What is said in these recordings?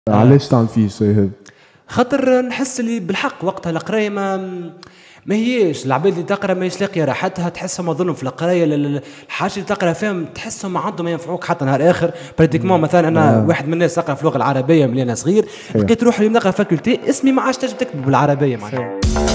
علاش تعمل فيه الشيء هذا؟ خاطر نحس اللي بالحق وقتها القرايه ما هيش العباد اللي تقرا ماهيش لاقيه راحتها، تحسهم مظلم في القرايه. الحاجه اللي تقرا فيهم تحسهم ما عندهم ما ينفعوك حتى نهار اخر. براتيكمون مثلا انا واحد من الناس اقرا في اللغه العربيه من انا صغير، لقيت روحي نقرا فاكولتي اسمي ما عادش تنجم تكتب بالعربيه معناها.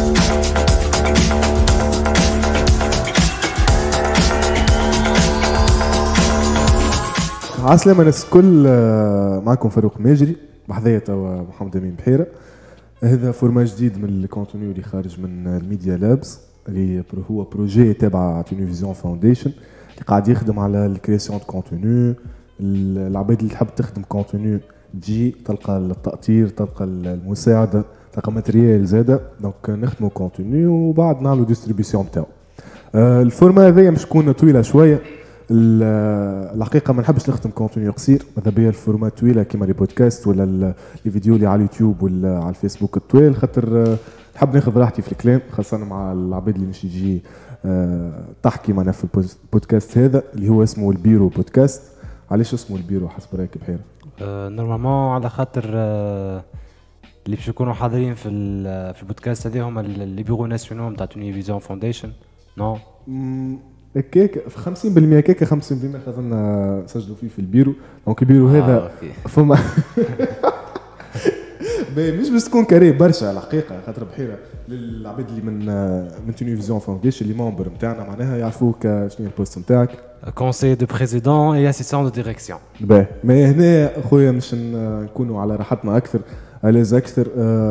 عسلامة الناس الكل، معكم فاروق ماجري بحذايا توا محمد امين بحيره. هذا فورما جديد من الكونتوني اللي خارج من الميديا لابس، اللي هو بروجي تابع تونيفيزيون فاونديشن اللي قاعد يخدم على الكرياسيون دو كونتوني. العباد اللي تحب تخدم كونتوني تجي تلقى التأطير، تلقى المساعده، تلقى ماتريال زاده. دونك نخدموا كونتوني وبعد نعملوا ديستريبيسيون تاعو. الفورما هذايا مش تكون طويله شويه. الحقيقه ما نحبش نخدم كونتوني قصير، ماذا بيا الفورمات طويله كيما لي بودكاست ولا الفيديو اللي على اليوتيوب ولا على الفيسبوك الطويل، خاطر نحب ناخذ راحتي في الكلام، خاصه مع العباد اللي مش يجي تحكي معنا في البودكاست هذا اللي هو اسمه البيرو بودكاست. علاش اسمه البيرو حسب رايك بحيره؟ نورمالمون على خاطر اللي باش يكونوا حاضرين في البودكاست هذا هما اللي بيرو ناسيونال نتاع تونيفيزيون فاونديشن. نو هكاك 50% هكاك 50% خاطرنا نسجلوا فيه في البيرو. دونك البيرو هذا فما مش بس تكون كاري برشا الحقيقه، خاطر بحيره للعباد اللي من تونيفيزيون فاونديشن اللي ممبر نتاعنا معناها يعرفوك شنو البوست نتاعك. كونسي دو بريزيدون اي اسيستون دو ديريكسيون. باهي، ما هنا خويا مش نكونوا على راحتنا اكثر، الاز اكثر.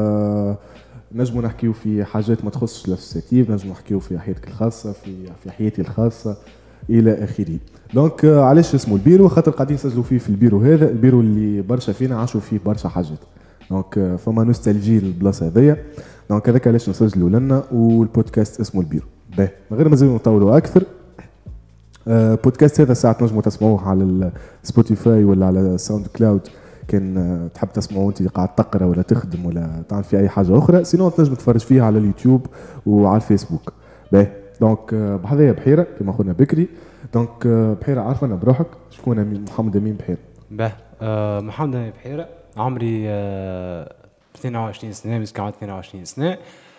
نجموا نحكيو في حاجات ما تخصش الاسوسياتيف، نجموا نحكيو في حياتك الخاصه، في حياتي الخاصه الى اخره. دونك علاش اسمه البيرو؟ خاطر قاعدين نسجلوا فيه في البيرو هذا، البيرو اللي برشا فينا عاشوا فيه برشا حاجات. دونك فما نوستالجي البلاصه هذيا. دونك هذاك علاش نسجلوا لنا، والبودكاست اسمه البيرو. باهي من غير ما نزيدوا نطولوا اكثر، بودكاست هذا ساعات نجموا تسمعوه على سبوتيفاي ولا على ساوند كلاود، كان تحب تسمعوا انت قاعد تقرا ولا تخدم ولا تعمل في اي حاجه اخرى. سينو تنجم تتفرج فيها على اليوتيوب وعلى الفيسبوك. باهي دونك بحذايا بحيره كما قلنا بكري. دونك بحيره عارفنا بروحك شكون؟ محمد امين بحيره. باهي محمد امين بحيره، عمري 22 سنه، مسكين عندي 22 سنه.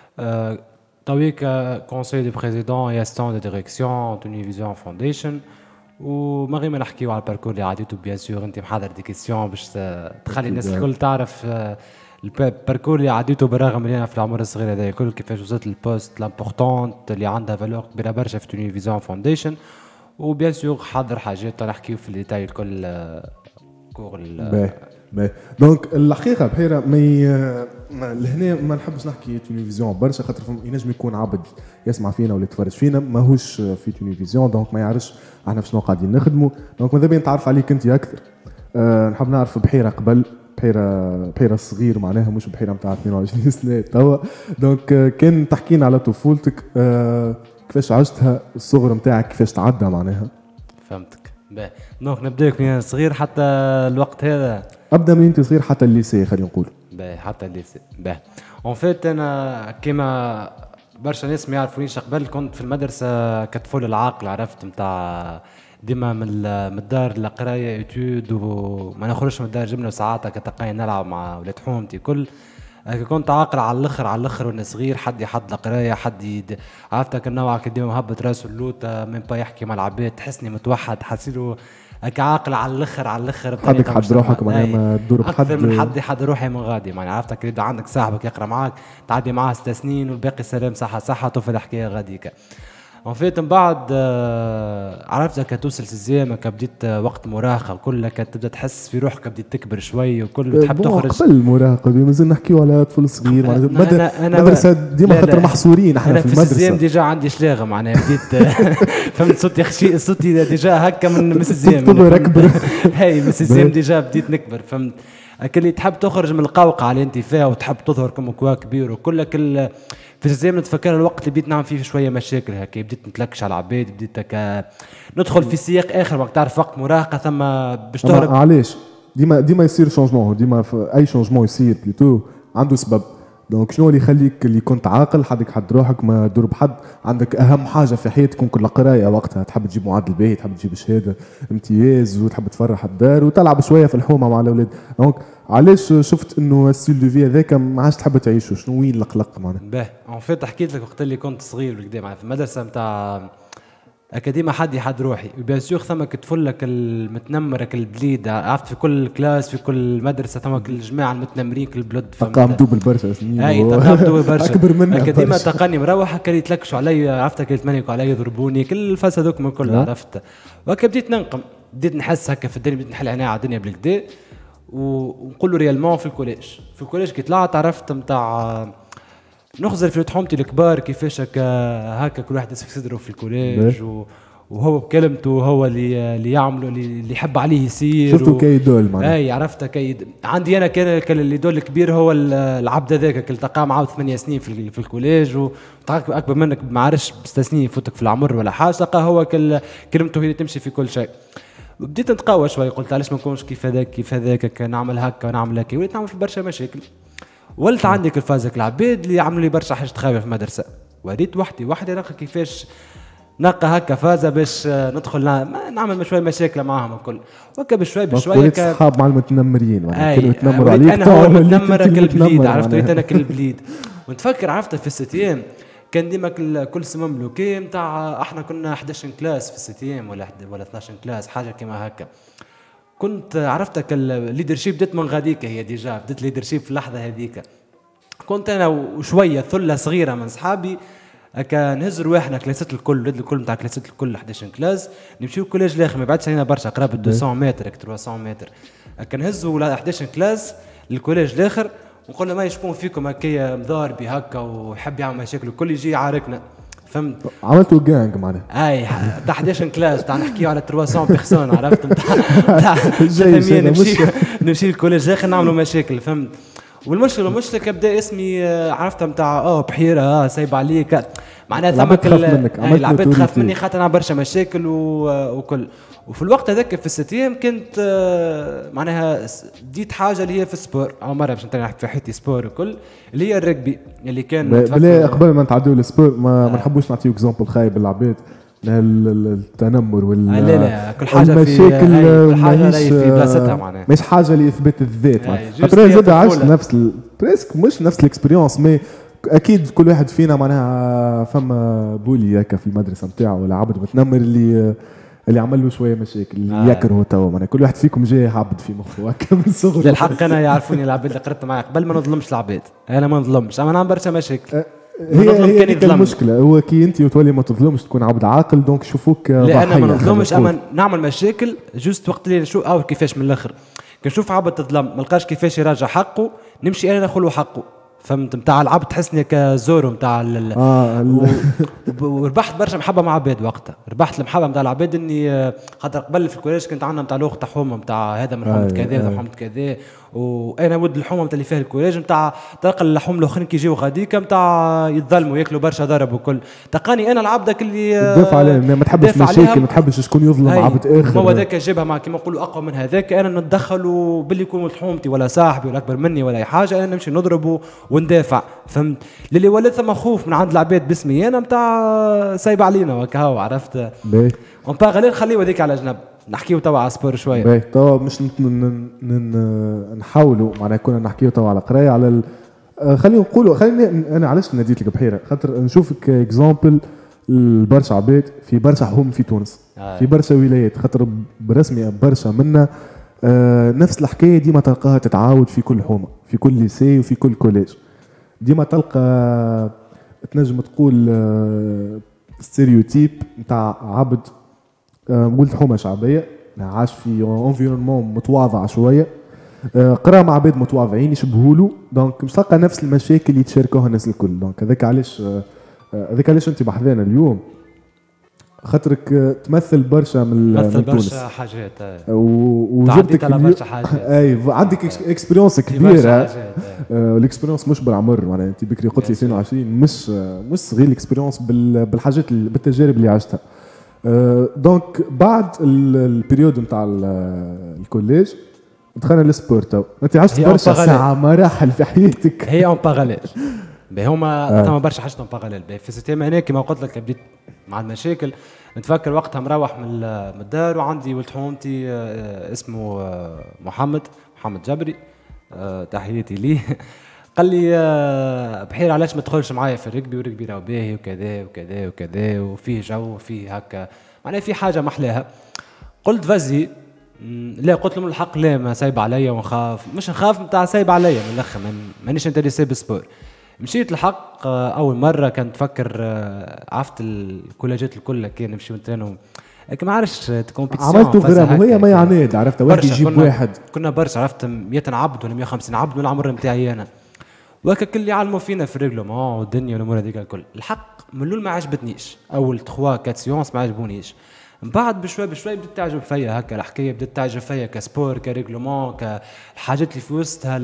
تويك كونسيل دو بريزيدون اي اسيستون دو ديريكسيون تونيفيزيون فاونديشن. وما غير ما نحكيو على الباركور اللي عديتو، بيان سور انت محضر دي كيسيون باش تخلي الناس الكل تعرف الباركور اللي عديتو، بالرغم اللي انا في العمر الصغير هذا الكل كيفاش وصلت للبوست لامبورطونت اللي عندها فالور كبيره برشا في تونيفيزيون فاونديشن. وبيان سور حضر حاجات نحكيو في الديتاي الكل كور باهي. دونك الحقيقه بحيره لهنا ما نحبش نحكي تونيفيزيون برشا، خاطر ينجم يكون عبد يسمع فينا ولا يتفرج فينا ماهوش في تونيفيزيون، دونك ما يعرفش احنا شنو قاعدين نخدموا. دونك ماذا بيا نتعرف عليك انت اكثر. نحب نعرف بحيره قبل، بحيره صغير معناها، مش بحيره نتاع 22 سنه توا. دونك كان تحكينا على طفولتك، كيفاش عشتها، الصغر نتاعك كيفاش تعدى معناها. فهمتك. باهي دونك نبداك من صغير حتى الوقت هذا. ابدا من انت صغير حتى الليسي خلينا نقول. باهي حتى الليسي. باهي اون فيت انا كيما برشا ناس ما يعرفونيش قبل، كنت في المدرسه كطفل العاقل، عرفت نتاع ديما من الدار القرايه اتيود، وما نخرجش من الدار جبنا ساعات كتلقاني نلعب مع ولاد حومتي كل. كنت عاقل على الاخر وانا صغير، حد يحط القرايه، حد عرفتك النوع كديما مهبط راسه اللوطه من با يحكي مع العباد، تحسني متوحد، حسيله عاقل على الاخر. حدك حد روحك معناها ما تدور بحد اكثر من حد روحي من غادي معناها. عرفتك يبدا عندك صاحبك يقرا معاك تعدي معاه 6 سنين والباقي سلام صحه طفل حكايه غاديكا. وفيت من بعد عرفتك توصل سيزيام، بديت وقت مراهقه وكل تبدا تحس في روحك، بديت تكبر شوي وكل تحب تخرج. قبل المراهقه مازال نحكيو على طفل صغير، مدرسه ديما خاطر محصورين احنا في المدرسه. سيزيام ديجا عندي شلاغه معناها، بديت فهمت صوتي خشي، صوتي ديجا هكا من سيزيام اكبر. هاي من سيزيام ديجا بديت نكبر، فهمت. اللي تحب تخرج من القوقعه اللي انت فيها وتحب تظهر كم كبير وكل في الزمن نتفكر الوقت اللي بديت نعمل فيه شويه مشاكل هكا، بديت نتلكش على العباد، بديت ندخل في سياق اخر. وقت تعرف وقت مراهقه ثم باش تهرب. علاش ديما يصير شونجمون، ديما اي شونجمون يصير بلوتو عنده سبب. دونك شنو اللي يخليك اللي كنت عاقل حدك حد روحك ما تدور بحد، عندك اهم حاجه في حياتك ممكن القرايه وقتها، تحب تجيب معدل باهي، تحب تجيب شهاده امتياز وتحب تفرح الدار وتلعب شويه في الحومه مع الاولاد. دونك علاش شفت انه الستيل دو في هذاك ما عادش تحب تعيشه؟ شنو وين القلق معناها؟ باهي اون فيت حكيت لك وقت اللي كنت صغير وكدا معناها في المدرسه نتاع اكاديميه حد روحي، بيان سور ثمك تفلك المتنمرك البليد، عرفت في كل كلاس في كل مدرسه ثمك الجماعه المتنمرين كل البلد تلقاهم دوبل برشا سنين، اي تلقاهم دوبل برشا اكبر منها اكاديميه تقني مروحه كان يتلكشوا علي، عرفت كان يتمنيكوا علي يضربوني كل الفاس هذوك من كل، عرفت وهكا بديت ننقم، بديت نحس هكا في الدنيا، بديت نحل عينيا على الدنيا بالكدا ونقول له ريالمون في الكوليج كي طلعت عرفت نتاع نخزر في حومتي الكبار كيفاش هكا كل واحد يسفك صدره في الكوليج وهو بكلمته هو اللي يعمله اللي يحب عليه يصير. شفتوا كيدول معناها؟ اي عرفت كيد عندي انا كان اللي دول الكبير هو العبد هذاك اللي تلقاه معاه 8 سنين في الكوليج وتلقاك اكبر منك ما عرفش ب6 سنين يفوتك في العمر ولا حاجه، تلقاه هو كلمته هي اللي تمشي في كل شيء. بديت نتقوى شوي، قلت علاش ما نكونش كيف هذاك نعمل هكا ونعمل هكا، وليت نعمل في برشا مشاكل. ولت عندي الفازك العباد اللي يعملوا لي برشا حاجات خايبه في المدرسه، وريت وحدي نلقى كيفاش نلقى هكا فازه باش ندخل نعمل شويه مشاكل معاهم الكل وهكا بشوي وليت صحاب مع المتنمرين يعني كانوا يتنمروا عليك، انا هو متنمر البليد، عرفت وليت انا كل البليد. ونتفكر عرفت في الستيام كان ديما كل سمم بلوكي نتاع احنا كنا 11 كلاس في الستيام ولا 12 كلاس حاجه كما هكا. كنت عرفتك الليدرشيب بدات من غاديك، هي ديجا بدات ليدرشيب في اللحظه هذيك. كنت انا وشويه ثله صغيره من صحابي هكا نهز رواحنا كلاسات الكل نتاع كلاسات الكل 11 كلاس نمشيو الكوليج الاخر ما بعدش علينا برشا قرابه 200 متر 300 متر، هكا نهزوا 11 كلاس للكوليج الاخر ونقول له ما شكون فيكم هكايا مضاربي هكا ويحب يعمل مشاكل الكل يجي يعاركنا، فهمت؟ عملتوا جانج معناها؟ اي تاع 11 كلاس تاع نحكيو على 300 بيرسون، عرفت نتاع 300 نمشي الكوليج الاخر نعملوا مشاكل، فهمت؟ والمشكله كبدا اسمي عرفتها نتاع بحيره سايب عليك، معناها ثمك العباد تخاف مني خاطر انا برشا مشاكل وكل. وفي الوقت هذاك في الستيام كنت معناها ديت حاجه اللي هي في السبور، او مره باش نحكي في حياتي سبور وكل اللي هي الرجبي اللي كان بلا قبل ما نتعدوا للسبور ما نحبوش نعطيو اكزامبل خايب للعباد، التنمر لا كل حاجه المشاكل كل حاجه في بلاصتها معناها مش حاجه لاثبات الذات معناها، خاطر زاد عشت نفس بريسك مش نفس الاكسبيريونس، مي اكيد كل واحد فينا معناها فما بولي هكا في المدرسه نتاعو ولا عبد متنمر اللي عمل له شويه مشاكل اللي يكرهه توا، معناها كل واحد فيكم جاي عبد في مخه هكا من صغره. للحق انا يعرفوني العباد اللي قررت معايا قبل ما نظلمش العباد، انا ما نظلمش اما نعمل برشا مشاكل. هي المشكله هو كي انت وتولي ما تظلمش تكون عبد عاقل دونك يشوفوك ضحيه. لا انا ما نظلمش اما نعمل مشاكل جوست وقت اللي نشوف كيفاش من الاخر كنشوف عبد تظلم ما لقاش كيفاش يراجع حقه نمشي انا ناخذ له حقه، فهمت؟ نتاع العبد تحسني كزورو نتاع وربحت برشا محبه مع عباد وقتها، ربحت المحبه نتاع العباد اني خاطر قبل في الكوليج كنت عندنا نتاع الاخت حومه نتاع هذا من حومه كذا وهذا حومه كذا، وانا ود الحومه نتاع اللي فيها الكوليج نتاع تلقى اللحوم الاخرين كي يجيو غاديك نتاع يتظلموا ياكلوا برشا ضرب وكل، تلقاني انا العبدك اللي تدافع عليهم ما تحبش مشاكل ما تحبش شكون يظلم عبد اخر، هو هذاك جابها مع كيما نقولوا اقوى من هذاك، انا نتدخل وباللي يكون حومتي ولا صاحبي ولا اكبر مني ولا اي حاجه انا نمشي نضربه وندافع، فهمت؟ للي ولات ثم خوف من عند العباد باسمي انا نتاع سايب علينا وكهو، عرفت؟ باهي اون با غير نخليو هذيك على جنب نحكيو توا على سبور شويه. باهي توا مش نحاولوا معناها كنا نحكيو توا على قرايه على خلينا نقولوا انا علاش ناديت لك بحيره خاطر نشوفك اكزامبل برشا عباد في برشا حوم في تونس في برشا ولايات، خاطر برسمي برشا منا نفس الحكايه ديما تلقاها تتعاود في كل حومه في كل ليسي وفي كل كوليج، ديما تلقى تنجم تقول ستيريوتيب نتاع عبد ولد حومه شعبيه عاش في انفيرونمون متواضع شويه، قرا مع عباد متواضعين يشبهوا دونك مش تلقى نفس المشاكل اللي يتشاركوها الناس الكل، دونك هذاك علاش انت بحذانا اليوم خاطرك تمثل برشا من تونس برشا حاجات وجبتك على برشا حاجات اي عندك اكسبيريونس كبيره والاكسبيريونس مش بالعمر معناها انت بكري قلت لي 22 مش صغير الاكسبيريونس بالحاجات بالتجارب اللي عشتها. دونك بعد البريود نتاع الكوليج دخلنا للسبور تو، انت عشت برشا ساعه مراحل في حياتك. هي اون باراليل هما ثم برشا حاجات اون باراليل. في السيستم انا كيما قلت لك بديت مع المشاكل. نتفكر وقتها مروح من الدار وعندي ولد حومتي اسمه محمد جبري، تحياتي ليه. قال لي بحير علاش ما تدخلش معايا في الركبي، والركبي راهو باهي وكذا وكذا وكذا وفيه جو وفيه هكا معناها في حاجه محلاها. قلت فازي لا، قلت لهم الحق لا، ما سايب عليا ونخاف، مش نخاف نتاع سايب عليا من الاخر، مانيش انتريسي بالسبور. مشيت الحق اول مره كنت تفكر عرفت الكولاجات الكل كي نمشي نترينو، لكن ما عرفتش كومبيتيسيون عملتوا غرام وهي ما يعني عرفت واحد يجيب واحد. كنا برشا عرفت 100 عبد ولا 150 عبد من العمر نتاعي انا، وهكا كل اللي يعلموا فينا في الريغلومون والدنيا والامور هذيك الكل. الحق من الاول ما عجبتنيش، اول 3 4 سيونس ما عجبونيش، من بعد بشوي بشوي بدات تعجب فيا هكا الحكايه، بدات تعجب فيا كسبور كريغلومون كالحاجات اللي في وسطها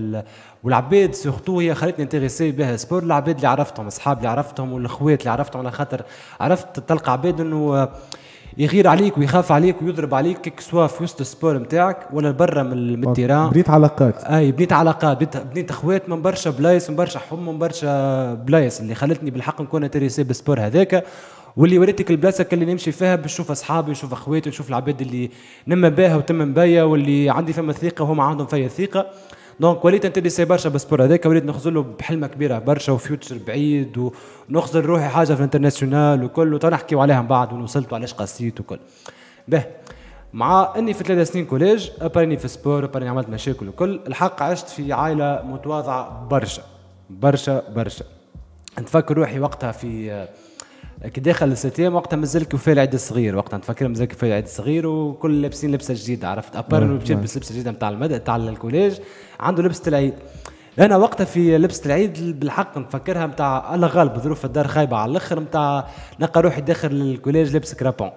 والعباد سورتو هي خلتني انتريسي بها سبور. العباد اللي عرفتهم، اصحاب اللي عرفتهم والاخوات اللي عرفتهم، على خاطر عرفت تلقى عباد انه يغير عليك ويخاف عليك ويضرب عليك كيك سوا في وسط السبور نتاعك ولا برا من التيران. بنيت علاقات، اي بنيت علاقات، بنيت اخوات من برشا بلايص، من برشا حم، من برشا بلايص اللي خلتني بالحق نكون انتريسي بالسبور هذاك. واللي وريتك البلاصه اللي نمشي فيها باش نشوف اصحابي ونشوف اخواتي ونشوف العباد اللي نما باها وتم بيا واللي عندي فما ثقه وهم عندهم فيا ثقه. دونك وليت انتريسي برشا بالسبور هذاك، وليت نخزله بحلمه كبيره برشا وفيوتشر بعيد، ونخزل روحي حاجه في الانترناسيونال وكل، وتنحكيو عليها من بعد وصلت وعلاش قصيت وكل. به مع اني في 3 سنين كوليج ابرني في سبور، ابرني عملت مشاكل وكل. الحق عشت في عائله متواضعه برشا برشا برشا. نتفكر روحي وقتها في كي داخل الستيم وقتها مازال كيف العيد الصغير، وقتها نتفكر مازال كيف العيد الصغير وكل لابسين لبسه جديده، عرفت ابرن باش يلبس لبسه جديده نتاع المدى تاع الكوليج، عنده لبسه العيد. انا وقتها في لبسه العيد بالحق نفكرها نتاع الله غالب ظروف الدار خايبه على الاخر، نتاع نلقى روحي داخل الكوليج لابس كرابون،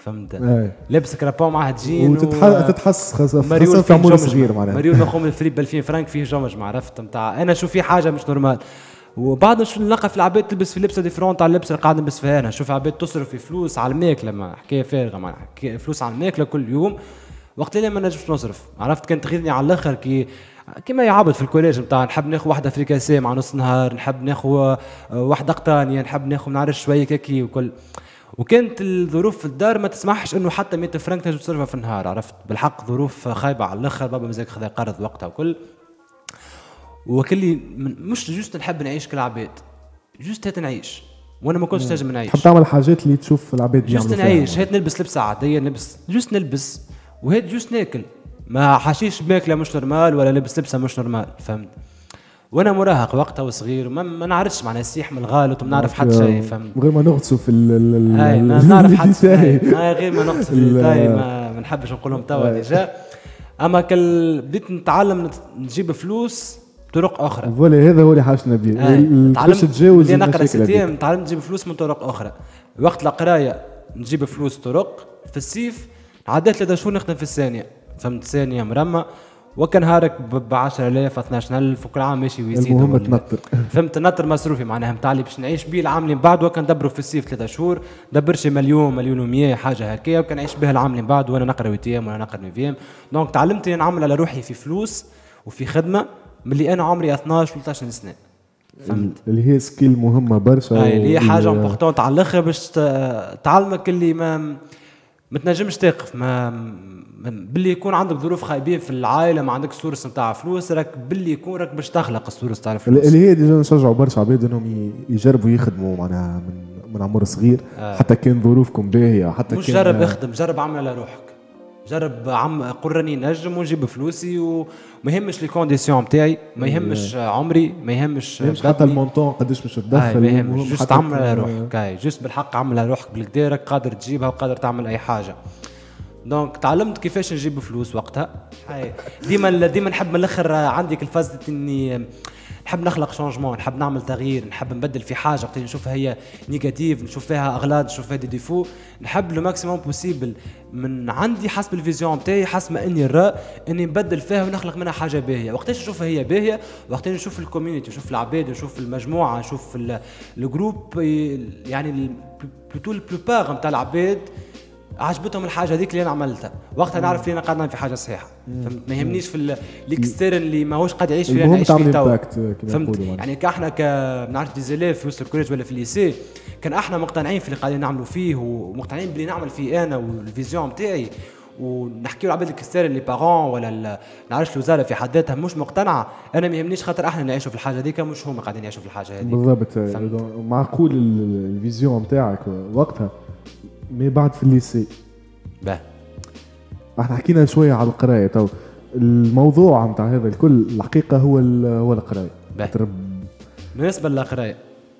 فهمت؟ لابس كرابون معاه جين وتتحس خاصه في عمر صغير معناها مريول مخوم الفريب ب 2000 فرنك فيه جمج، عرفت نتاع انا شوف في حاجه مش نورمال. وبعد شو نلقى في العباد تلبس في لبسه ديفرونت على اللبسه اللي قاعد نلبس فيها انا، نشوف عباد تصرف في فلوس على الماكله، ما حكايه فارغه معناها فلوس على الماكله كل يوم، وقت اللي ما نجمش نصرف، عرفت؟ كانت تغيظني على الاخر كيما يعبد في الكوليج نتاع نحب ناخذ واحده فريكاسيه مع نص نهار، نحب ناخذ واحده قطانيه، نحب ناخذ نعرف شويه كاكي وكل. وكانت الظروف في الدار ما تسمحش انه حتى 100 فرنك تنجم تصرفها في النهار، عرفت؟ بالحق ظروف خايبه على الاخر، بابا مازال خذا قرض وقتها وكل. وكلي مش جوست نحب نعيش كالعباد، جوست هات نعيش، وانا ما كنتش نجم نعيش. تحب تعمل حاجات اللي تشوف العباد جوست نعيش، هات نلبس لبسه عاديه، جوست نلبس، وهات جوست ناكل، ما حاشيش ماكله مش نورمال ولا لبس لبسه مش نورمال، فهمت؟ وانا مراهق وقتها وصغير ما نعرفش معناها السيح من الغالط وما نعرف حتى شيء، فهمت؟ غير ما نغطسوا في ما نعرف حتى غير ما نغطس في الديتاي، ما نحبش نقولهم توا ديجا. اما بديت نتعلم نجيب فلوس بطرق اخرى، فوالا هذا هو اللي حاجتنا به، تعلمت تجاوز نقرا سيتيم، تعلمت نجيب فلوس من طرق اخرى. وقت القرايه نجيب فلوس طرق، في الصيف عديت 3 شهور نخدم في الثانيه، فهمت؟ ثانيه مرمى، وكان هارك ب 10000 12000 وكل عام ماشي ويزيد، المهم تنطر فهمت؟ نطر مصروفي معناها نتاع اللي باش نعيش به العام اللي من بعد، وكان ندبروا في الصيف 3 شهور دبرش مليون و100 حاجه هكايا، وكان نعيش به العام اللي من بعد وانا نقرا ويتيام وانا نقرا نيفيام. دونك تعلمت نعمل على روحي في فلوس وفي خدمه ملي انا عمري 12 و 13 سنه، فهمت؟ اللي هي سكيل مهمه برشا، اللي هي حاجه امبورطونت على الاخر باش تعلمك اللي ما تنجمش تقف، باللي يكون عندك ظروف خايبين في العائله، ما عندك سورس نتاع فلوس، راك باللي يكون راك باش تخلق السورس تاع الفلوس. اللي هي ديجا نشجعوا برشا عباد انهم يجربوا يخدموا معناها من عمر صغير، حتى كان ظروفكم باهيه، حتى مش جرب اخدم، جرب عمل على روحك، جرب قل راني نجم ونجيب فلوسي، وما يهمش لي كونديسيون نتاعي، ما يهمش عمري، ما يهمش حتى المونطون قداش باش تدخل، ما يهمش، جوست عمل على روحك، جوست بالحق عمل على روحك بالكدا، راك قادر تجيبها وقادر تعمل اي حاجه. دونك تعلمت كيفاش نجيب فلوس وقتها. ديما نحب من الاخر عندك الفاز اني نحب نخلق شونجمون، نحب نعمل تغيير، نحب نبدل في حاجه وقت نشوفها هي نيجاتيف، نشوف فيها اغلاط، نشوف فيها دي ديفو، نحب لو ماكسيموم بوسيبل من عندي حسب الفيزيون نتاعي، حسب ما اني نرى اني نبدل فيها ونخلق منها حاجه باهيه. وقتاش نشوفها هي باهيه، وقتاش نشوف الكوميونيتي، نشوف العباد، نشوف المجموعه، نشوف الجروب، يعني بلوتو البلوبار نتاع العباد عجبتهم الحاجه هذيك اللي انا عملتها، وقتها نعرف اللي انا قاعد نعمل في حاجه صحيحه. فهمت؟ ما يهمنيش في الاكسترن اللي ماهوش قاعد يعيش فيه، انا نعيش فيه تو. فهمت؟ يعني كاحنا نعرف ديزيليف في وسط الكوليج ولا في الليسي، كان احنا مقتنعين في اللي قاعدين نعملوا فيه ومقتنعين باللي نعمل فيه انا والفيزيون نتاعي، ونحكيو العباد الاكسترن لي بارون ولا نعرفش الوزاره في حد ذاتها مش مقتنعه. انا ما يهمنيش خاطر احنا نعيشوا في الحاجه هذيك مش هما قاعدين يعيشوا في الحاجه هذيك. بالضبط. معقول الفيزيون نتاعك وقتها مي بعد في الليسي. باه احنا حكينا شويه على القرايه تو، الموضوع نتاع هذا الكل الحقيقه هو القرايه. بالنسبه للقرايه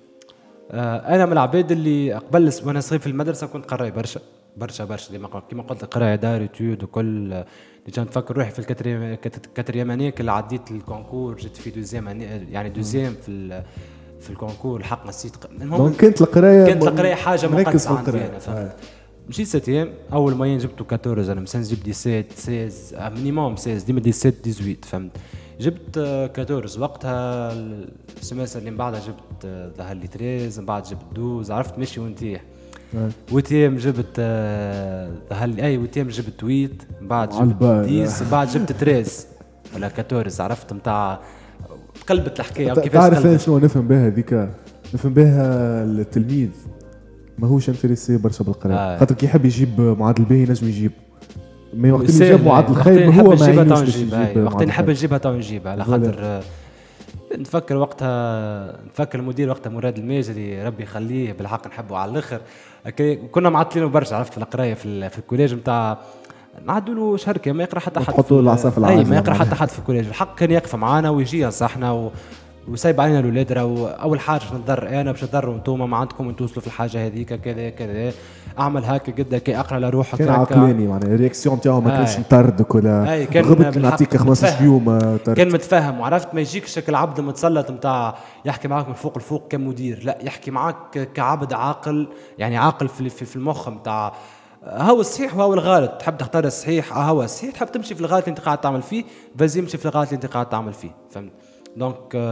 انا من العباد اللي قبل وانا صغير في المدرسه كنت قراي برشا برشا برشا، كما قلت القرايه دار تيود وكل اللي كنت نفكر روحي في الكاتريام انيك اللي عديت الكونكور، جيت في دوزيام يعني دوزيام في الكونكور الحق نسيت. المهم كانت القرايه حاجه مقدسه عندي انا. فهمت؟ مشيت سيتيام اول موين جبتو 14، انا مسان نجيب 17 16 مينيموم 16 ديما 17 18. فهمت؟ جبت 14 وقتها. السمستر اللي من بعدها جبت ظهر لي 13، من بعد جبت 12. عرفت ماشي ونتيح. وتيم جبت ظهر لي وتيم جبت 8، من بعد جبت 10، من بعد جبت 13 ولا 14. عرفت نتاع قلبت الحكايه كيفاش تعرف شنو نفهم بها هذيك؟ نفهم بها التلميذ ماهوش انتريسي برشا بالقراءه، خاطر كي يحب يجيب معدل باهي نجم يجيب، ما وقت اللي جاب معدل خايب هو ما يجيبش يجيب. وقت نحب نجيبها تو نجيبها على خاطر نفكر وقتها، نفكر المدير وقتها مراد الماجري ربي يخليه بالحق نحبه على الاخر. كنا معطلينه برشا عرفت في القرايه في الكوليج نتاع نعدوا له شركه ما يقرا حتى حد، نحطوا العصا في العجل ما يقرا حتى حد في الكوليج. الحق كان يقف معانا ويجي ينصحنا وسايب علينا الاولاد. اول حاجه باش نضر انا باش تضروا انتوما ما عندكم توصلوا في الحاجه هذيك كذا كذا، اعمل هكا قد كي اقرا لروحك. كان عقلاني معناها الرياكسيون تاعو ما كانش نطردك ولا غبت نعطيك 15 يوم كان متفاهم. وعرفت ما يجيكش شكل عبد متسلط نتاع يحكي معاك من فوق لفوق كمدير، لا يحكي معاك كعبد عاقل، يعني عاقل في المخ نتاع هو الصحيح وهو الغلط. تحب تختار الصحيح هو الصحيح، تحب تمشي في الغلط اللي انت قاعد تعمل فيه فازي امشي في الغلط اللي انت قاعد تعمل فيه. فهمت؟ دونك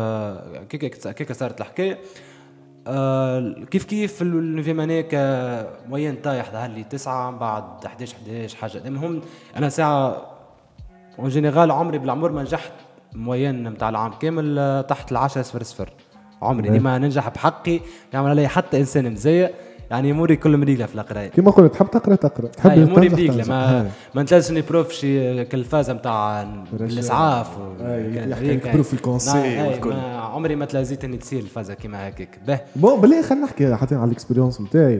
كيك صارت الحكايه. كيف في النوفيام انيك موين طايح ظهر لي 9، بعد 11 حاجه. المهم انا ساعه اون جينيرال عمري بالعمر ما نجحت موين نتاع العام كامل تحت 10-0. عمري ديما ننجح بحقي، يعمل علي حتى انسان مزيق. يعني اموري كل مريقله في القرايه كيما قلت تحب تحب اموري مريقله ما نتلازمني بروف شي كالفازه نتاع الاسعاف يحكي في الكونسي. عمري ما تلازيت اني تصير الفازه كيما هكاك. بون بالله خلينا نحكي حتى على الاكسبيريونس نتاعي.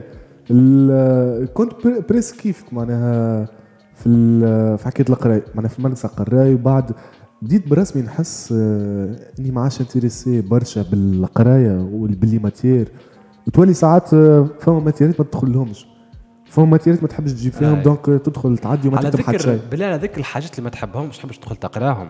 كنت بريس كيفك معناها في حكايه القرايه، معناها في المدرسه قراي، وبعد بديت برسمي نحس اني ما عادش انتريسي برشا بالقرايه وباللي ماتير، وتولي ساعات فما ماتيرات ما تدخل لهمش، فما ماتيرات ما تحبش تجيب فيهم دونك تدخل تعدي وما تكتب حتى شيء. بالله على ذكر الحاجات اللي ما تحبهم مش تحبش تدخل تقراهم.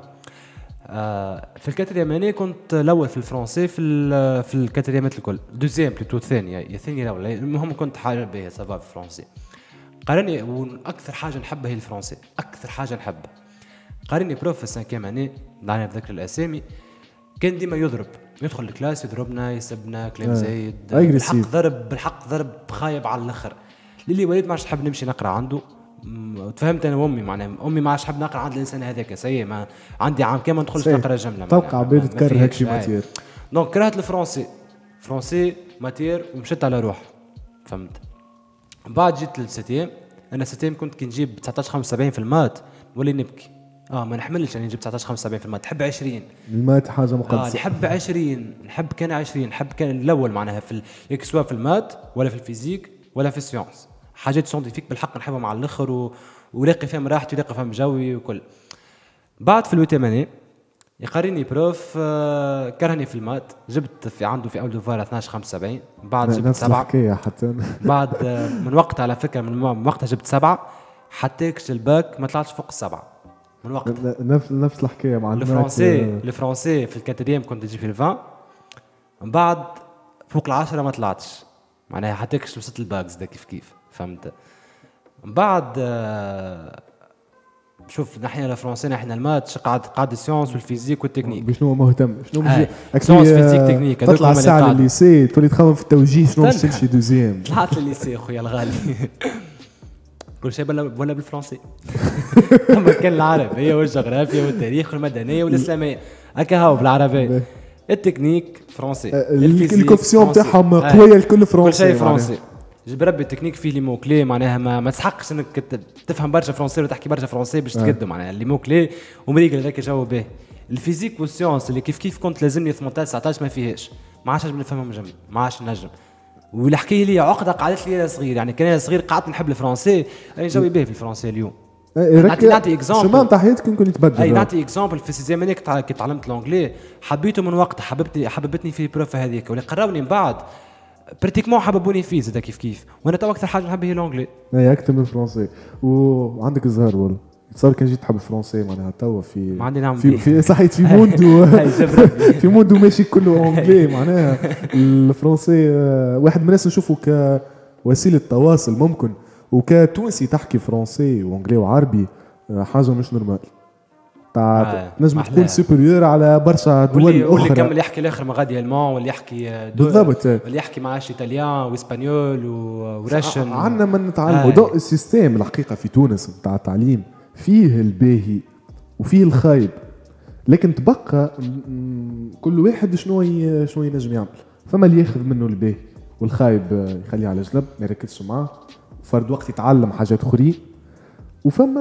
في الكاتريام اني كنت الاول في الفرنسي في الكاتريامات الكل، دوزيام بلوتو الثانيه يا ثانيه الاول. المهم كنت حاجه باهيه سافا في الفرنسي. قراني واكثر حاجه نحبها هي الفرنسي، اكثر حاجه نحبها. قراني بروف في السانكيام اني دعني بذكر الاسامي، كان ديما يدخل الكلاس يضربنا يسبنا كلام زايد بالحق ضرب خايب على الاخر. للي وليد ما عادش نحب نمشي نقرا عنده. تفهمت انا وامي معناها امي ما عادش نحب نقرا عند الانسان هذاك سيء، ما عندي عام كامل ما ندخلش نقرا جمله تلقى عباد تكره هيك ماتير. دونك كرهت الفرنسي ماتير ومشيت على روح. فهمت؟ بعد جيت للستيم. انا ستيم كنت كي نجيب 19 75 في المات نولي نبكي. ما نحملش يعني نجيب 19 75 في المات، نحب 20 المات حاجه مقدسه. نحب 20 نحب كان الاول معناها في سواء في المات ولا في الفيزيك ولا في السيونس، حاجات سينتيفيك بالحق نحبهم على الاخر ولاقي فيهم راحتي ولاقي فيهم جوي وكل. بعد في الويتاماني يقارني بروف كرهني في المات، جبت عنده في اول دوفار 12 75، بعد جبت 7 حتى بعد من وقتها على فكره من وقتها جبت 7 حتى كش الباك ما طلعتش فوق 7 من وقت. نفس الحكايه مع الفرنسي في الكاتريام كنت نجي في الفان، من بعد فوق 10 ما طلعتش معناها حتى كش وصلت الباكس ده كيف فهمت. من بعد شوف نحن الفرنسي نحن الماتش قاعد السيونس والفيزيك والتكنيك. بشنو مهتم شنو سيونس فيزيك تكنيك تطلع الساعه الليسي تولي تخمم في التوجيه شنو باش تمشي دوزيام. طلعت الليسي اخويا الغالي. كل شيء ولا بالفرنسي. اما كان العربيه والجغرافيا والتاريخ والمدنيه والاسلاميه هكا هو بالعربيه. التكنيك فرنسي، الكوفسيون تاعهم قويه الكل فرنسي، كل شيء فرنسي. بربي التكنيك فيه لي مو كلي معناها ما تسحقش انك تفهم برشا فرنسي ولا تحكي برشا فرنسي باش تقدم معناها لي مو كلي ومريقل هذاك جو به. الفيزيك والسيونس اللي كيف كنت لازمني 18 19 ما فيهاش، ما عادش نفهمهم جميع، ما عادش نجم. واللي حكي لي عقده قعدت لي صغير، يعني كان انا صغير قعدت نحب الفرنسي، راني جوي به في الفرنسي اليوم. نعطي اكزامبل شو تاع حياتك يمكن يتبدل. اي نعطي اكزامبل في السيزيام هذيك كي تعلمت لونجلي حبيته من وقت حببتني في البروف هذيك، واللي قراوني من بعد بريتيكمون حببوني فيه زاد كيف وانا تو اكثر حاجه نحب هي لونجلي. اي اكثر من الفرنسي. وعندك الزهر والله صار كان جيت تحب الفرنسي معناها توا في ما عندي نعمل في صحيت في موندو في موندو ماشي كله اونجلي معناها. الفرنسي واحد من الناس نشوفه كوسيله تواصل ممكن، وكتونسي تحكي فرنسي وانجلي وعربي حاجه مش نورمال. نجم تكون سوبريور على برشا دول اخرى. واللي كمل يحكي الاخر ما غادي المون، واللي يحكي بالضبط، واللي يحكي معاش ايطاليان واسبانيول ورشن. عندنا من نتعلموا السيستم الحقيقه في تونس نتاع التعليم فيه الباهي وفيه الخايب، لكن تبقى كل واحد شنو ينجم يعمل. فما اللي ياخذ منه الباهي والخايب يخليه على جنب ما يركزش معاه، فرد وقت يتعلم حاجات اخرين. وفما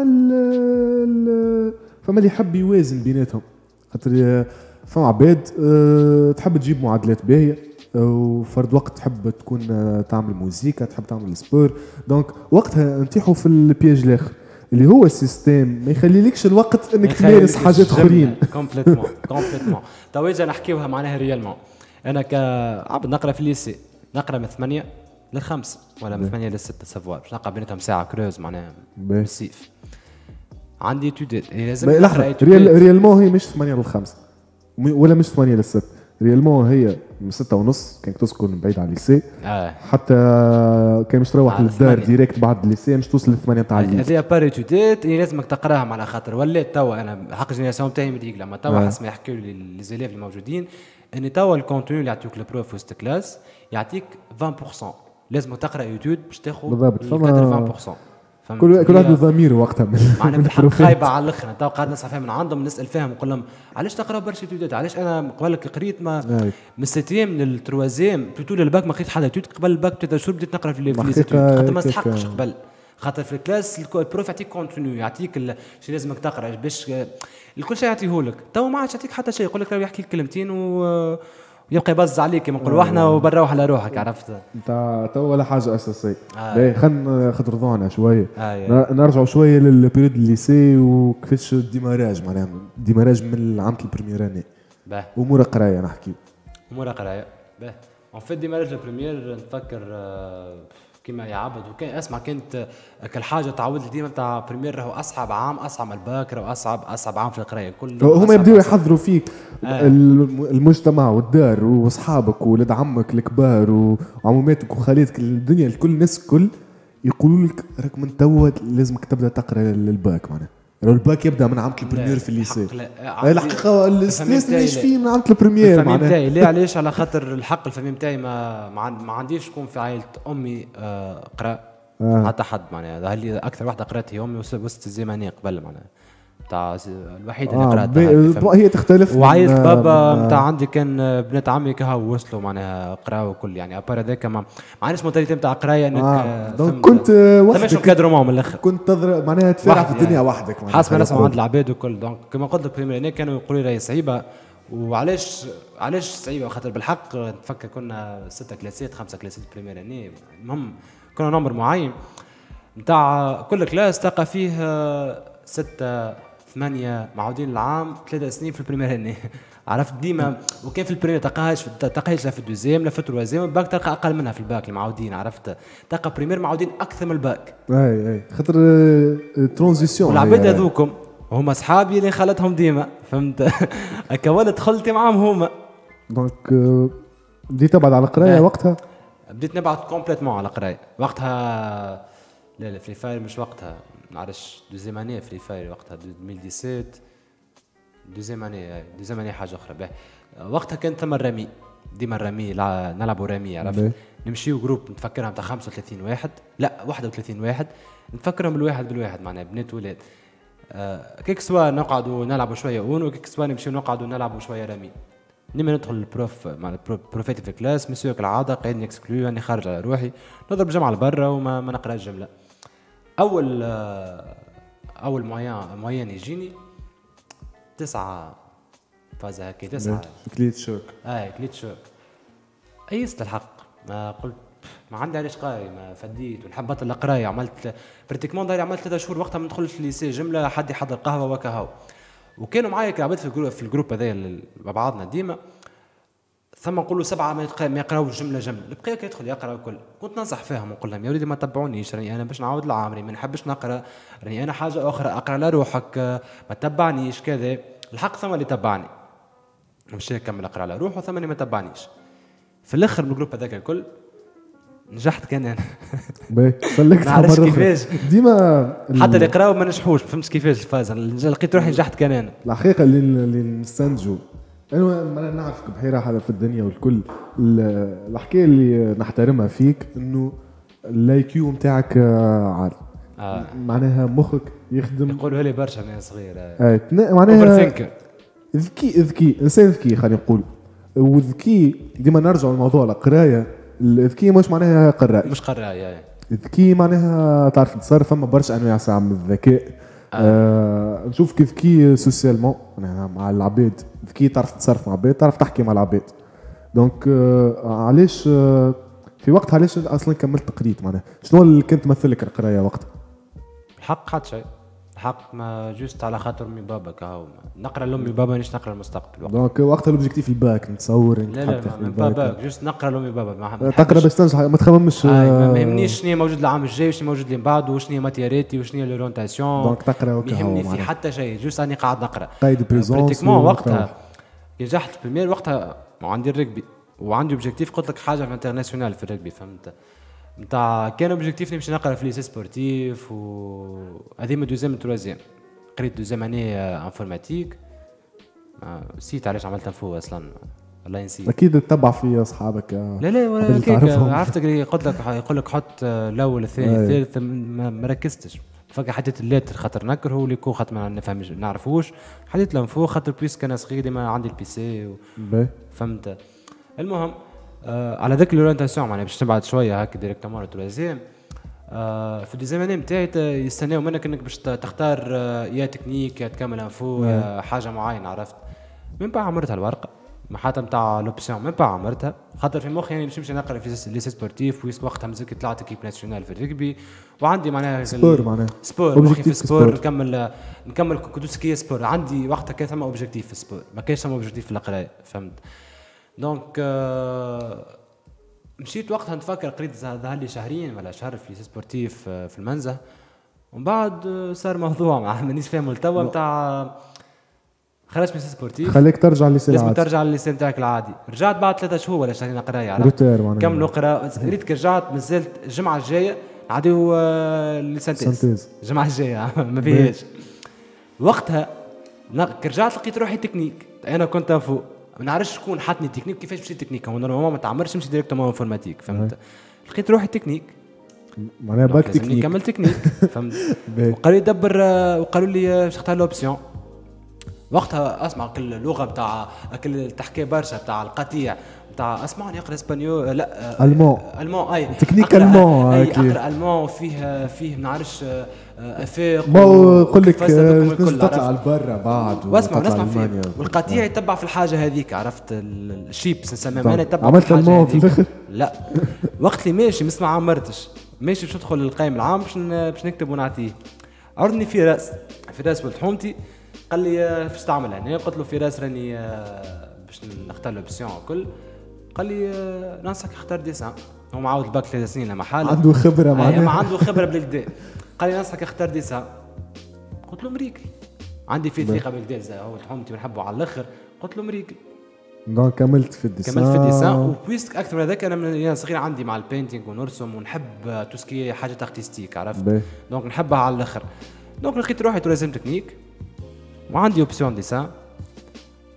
فما اللي يحب يوازن بيناتهم، خاطر فما عباد تحب تجيب معادلات باهيه، وفرد وقت تحب تكون تعمل موزيكا، تحب تعمل سبور، دونك وقتها نطيحوا في البياج الاخر اللي هو السيستم ما يخليلكش الوقت انك تمارس حاجات اخرين. كومبليتمون تويجا نحكيوها معناها ريالمون. انا كعبد نقرا في الليسي، نقرا من 8 ل 5 ولا من 8 ل 6 سافوار، باش نلقى بيناتهم ساعه كروز معناها بالسيف. عندي تودات لازم نقرا ريالمون هي مش 8 ل 5 ولا مش 8 ل 6. ريالمون هي من 6 ونص كانك تسكن بعيد على الليسي حتى كان مش تروح للدار ديريكت بعد الليسي مش توصل ل8 تاع الليل. هذه باريتودات اللي لازمك تقراهم على خاطر ولات توا انا حق الجينيراسيون تاعي مديك لما توا حسب ما يحكوا لي لي زيليف اللي موجودين ان توا الكونتوني اللي يعطيوك البروف وسط كلاس يعطيك 20%، لازم تقرا يوتيوب باش تاخذ 80%. كل واحد ضمير وقتها معناها بالحق خايبه على الاخر. تو قاعد نسمع فيها من عندهم نسال فيهم نقول لهم علاش تقرا برشا تودات؟ علاش انا قبلك قريت من السيتيام للتروازيام بلوتو للباك ما قريت حاجه تود قبل الباك بثلاث شهور بديت نقرا في ليزيتود خاطر ما نستحقش قبل، خاطر في الكلاس البروف يعطيك كونتوني يعطيك شو لازمك تقرا باش الكل شيء يعطيهولك. تو ما عادش يعطيك حتى شيء، يقول لك يحكي كلمتين يبقى يبز عليك كما نقولوا احنا وبنروح على روحك. عرفت انت تو ولا حاجه اساسيه. خلينا خاطر رضونا شويه نرجعوا شويه للبيريود الليسي وكيفاش الديماراج معناها الديماراج من عام البريمير اني امور قرايه نحكي امور قرايه باه اون فيت ديماراج البريمير نفكر كيما يعبد وكان اسمع كانت كالحاجه تعودت ديما تاع بريمير راهو اصعب عام اصعب من الباك واصعب عام في القرايه كل هما يبداو يحضروا فيك المجتمع والدار واصحابك وولاد عمك الكبار وعموماتك وخالاتك الدنيا الكل الناس الكل يقولوا لك راك من توا لازمك تبدا تقرا للباك معناها الباك يبدا من عام البريمير في الليسي. الحقيقه الستريس نعيش فيه من عام البريمير معناها ليه علاش على خاطر الحق الفامي نتاعي ما عنديش شكون في عائله امي قرا حتى حد معناها هذه اكثر واحده قرات هي امي وسط الزمانيه قبل معناها تاع الوحيده اللي قراتها هي تختلف. وعائله بابا نتاع عندي كان بنات عمي كهو وصلوا معناها قراوا وكل يعني ابار هذاك ما عنديش مونتاليتي نتاع قرايه انك كنت وحدك مش كادرمون من الاخر كنت تضرب معناها تفرع في الدنيا وحدك حسب ما نسمع عند العباد وكل دونك كما قلت لك بريمير كانوا يقولوا لي صعيبه. وعلاش صعيبه خاطر بالحق نفكر كنا 6 كلاسات 5 كلاسات بريمير اني المهم كنا نمبر معين نتاع كل كلاس تلقى فيه 6 8 معودين العام 3 سنين في البريمير اني عرفت ديما. وكان في البريمير تلقاهاش لا في الدوزيام لا في التروازيام الباك تلقى اقل منها في الباك المعودين عرفت تلقى بريمير معودين اكثر من الباك. اي خاطر ترانزيسيون والعباد هذوكم هما اصحابي اللي خلتهم ديما فهمت هكا ولد خلتي معاهم هما دونك بديت تبعد على القرايه وقتها. بديت نبعد كومبليتمون على القرايه وقتها. لا فري فاير مش وقتها نعرفش دوزيام اني فري فاير وقتها 2017 دوزيام اني حاجه اخرى به وقتها كان ثم الرمي ديما الرمي نلعبوا رمي عرفت. نمشيو جروب نتفكرها نتاع 35 واحد لا 31 واحد نتفكرهم بالواحد معناها بنات ولاد. كيك سوا نقعدوا نلعبوا شويه اونو كيك سوا نمشيو نقعدوا نلعبوا شويه رمي. نيما ندخل البروف مع البروفيت في الكلاس مسيو كالعاده قاعد نكسكلو اني خارج على روحي نضرب جمعه لبرا وما نقرا الجمله. اول موين يجيني 9 فازها هكا 9 كليت شوك. كليت شوك. ايست الحق ما قلت ما عندي علاش قاري ما فديت ونحبط القرايه عملت بريتيكمون داري عملت 3 شهور وقتها ما ندخلش ليسي جمله حد يحضر قهوه وكهو. وكانوا معايا كعبت في الجروب هذايا مع بعضنا ديما ثم نقولوا 7 ما يقراوش جمله البقيه يدخل يقرا الكل. كنت ننصح فيهم ونقول لهم يا وليدي ما تبعونيش راني انا باش نعاود لعمري ما نحبش نقرا راني انا حاجه اخرى اقرا لروحك ما تبعنيش كذا. الحق ثم اللي تبعني مشي نكمل اقرا على روحه ثم اللي ما تبعنيش. في الاخر من الجروب هذاك الكل نجحت كان انا. سلكت نعرفش كيفاش ديما حتى اللي يقراو ما نجحوش فهمت كيفاش الفاز لقيت روحي نجحت كان انا. الحقيقه اللي نستنتجوا انا نعرفك بحيره حدا في الدنيا والكل. الحكايه اللي نحترمها فيك انه الاي كيو نتاعك عالي. معناها مخك يخدم يقولوا لي برشا من صغير معناها ذكي انسان ذكي خلينا نقول. وذكي ديما نرجعوا لموضوع القرايه. الذكي مش معناها قراء مش قراء الذكي معناها تعرف تتصرف. فما برشا انواع ساعه من الذكاء. نشوفك ذكي سوسيالمون مع العباد ذكي تعرف تتصرف مع العباد تعرف تحكي مع العباد. دونك علاش في وقتها علاش اصلا كملت قريت معناها شنو اللي كانت تمثلك القرايه وقتها؟ الحق حتى شيء الحق ما جوست على خاطر امي بابا كهو نقرا لامي بابا مانيش نقرا المستقبل. دونك وقتها الاوبجيكتيف الباك نتصور لا بابا جوست نقرا لامي بابا تقرا باش تنجح ما تخممش. ما يهمنيش شنو موجود العام الجاي وشنو موجود اللي من بعده وشنو ماتيريتي وشنو لورونتاسيون. دونك تقرا ما يهمني في حتى شيء جوست راني قاعد نقرا قايد بريزونس. وقتها نجحت في البريمير وقتها عندي الركبي وعندي اوبجيكتيف قلت لك حاجه في انترناسيونال في الركبي فهمت نتاع كان اوبجيكتيف نمشي نقرا في ليسي سبورتيف وهذه من دوزيام تروازيام قريت دوزيام اني انفورماتيك نسيت علاش عملت انفو اصلا والله نسيت. اكيد تتبع في اصحابك لا ولا كيك عرفت قلت لك يقول لك حط الاول الثاني الثالث ما ركزتش فجاه حطيت اللاتر خاطر نكرهه وليكو خاطر ما نفهمش نعرفوش حطيت الانفو خاطر بيس كان صغير ديما عندي البي سي فهمت. المهم على ذاك الاورينتاسيون معناها باش تبعد شويه هكا ديريكتومون التروازيام. في الديزايماني نتاعي يستناو منك انك باش تختار يا تكنيك يا تكمل انفو يا حاجه معينه عرفت. من بعد عمرتها الورقه ما حتى نتاع لوبسيون من بعد عمرتها خاطر في مخي يعني باش نمشي نقرا في ليسي سبورتيف وقتها مازلت طلعت اكيب ناسيونال في الرجبي وعندي معناها سبور مخي في السبور نكمل كدوسكيه سبور عندي وقتها كان ثم اوبجيكتيف في السبور ما كانش ثم اوبجيكتيف في القرايه فهمت. دونك مشيت وقتها نتفكر قريت ظهر لي شهرين ولا شهر في ليسي سبورتيف في المنزه ومن بعد صار موضوع مانيش فاهم التوا نتاع خرجت من سبورتيف خليك ترجع للسي العادي. لازم ترجع للسي نتاعك العادي. رجعت بعد 3 شهور ولا شهرين قرايه كم نقرا ريت رجعت مازلت الجمعه الجايه عاديو لسانتيز الجمعه الجايه ما فيهاش. وقتها رجعت لقيت روحي تكنيك انا كنت فوق ما نعرفش شكون حطني تكنيك كيفاش مشيت تكنيك هو نورمالمون ما تعمرش نمشي ديريكتومون انفورماتيك فهمت. لقيت روحي تكنيك معناها باك تكنيك نكمل تكنيك فهمت. وقالوا يدبر وقالوا لي باش تختار لوبسيون. وقتها اسمع كل اللغه نتاع كل تحكي برشا نتاع القطيع نتاع اسمعني اقرا اسبانيول لا المون اي تكنيك المون اقرا المون وفيه ما نعرفش افاق ما يقول لك تطلع لبرا بعد واسمع فيه والقطيع يتبع في الحاجه هذيك عرفت الشيبس نسميها انا يتبع عملت المون في الاخر لا وقت اللي ماشي ما عمرتش ماشي باش ندخل للقائم العام باش نكتب ونعطيه عرضني في راس ولد حومتي قال لي فاش تعمل هنا قلت له في راس راني باش نختار لوبسيون وكل قال لي ننصحك اختار ديسان هو معاود الباك 3 سنين لما حاله عنده خبره معناها عنده خبره بالكدا قال لي ننصحك اختار ديسان قلت له مريكي عندي في ثقه بالكدا هو حومتي ونحبه على الاخر قلت له مريكي دونك كملت في الديسان وبويست اكثر من هذاك انا من صغير عندي مع البينتينغ ونرسم ونحب توسكي حاجه ارتستيك عرفت دونك نحبها على الاخر. دونك لقيت روحي توريزم تكنيك وعندي اوبسيون ديسان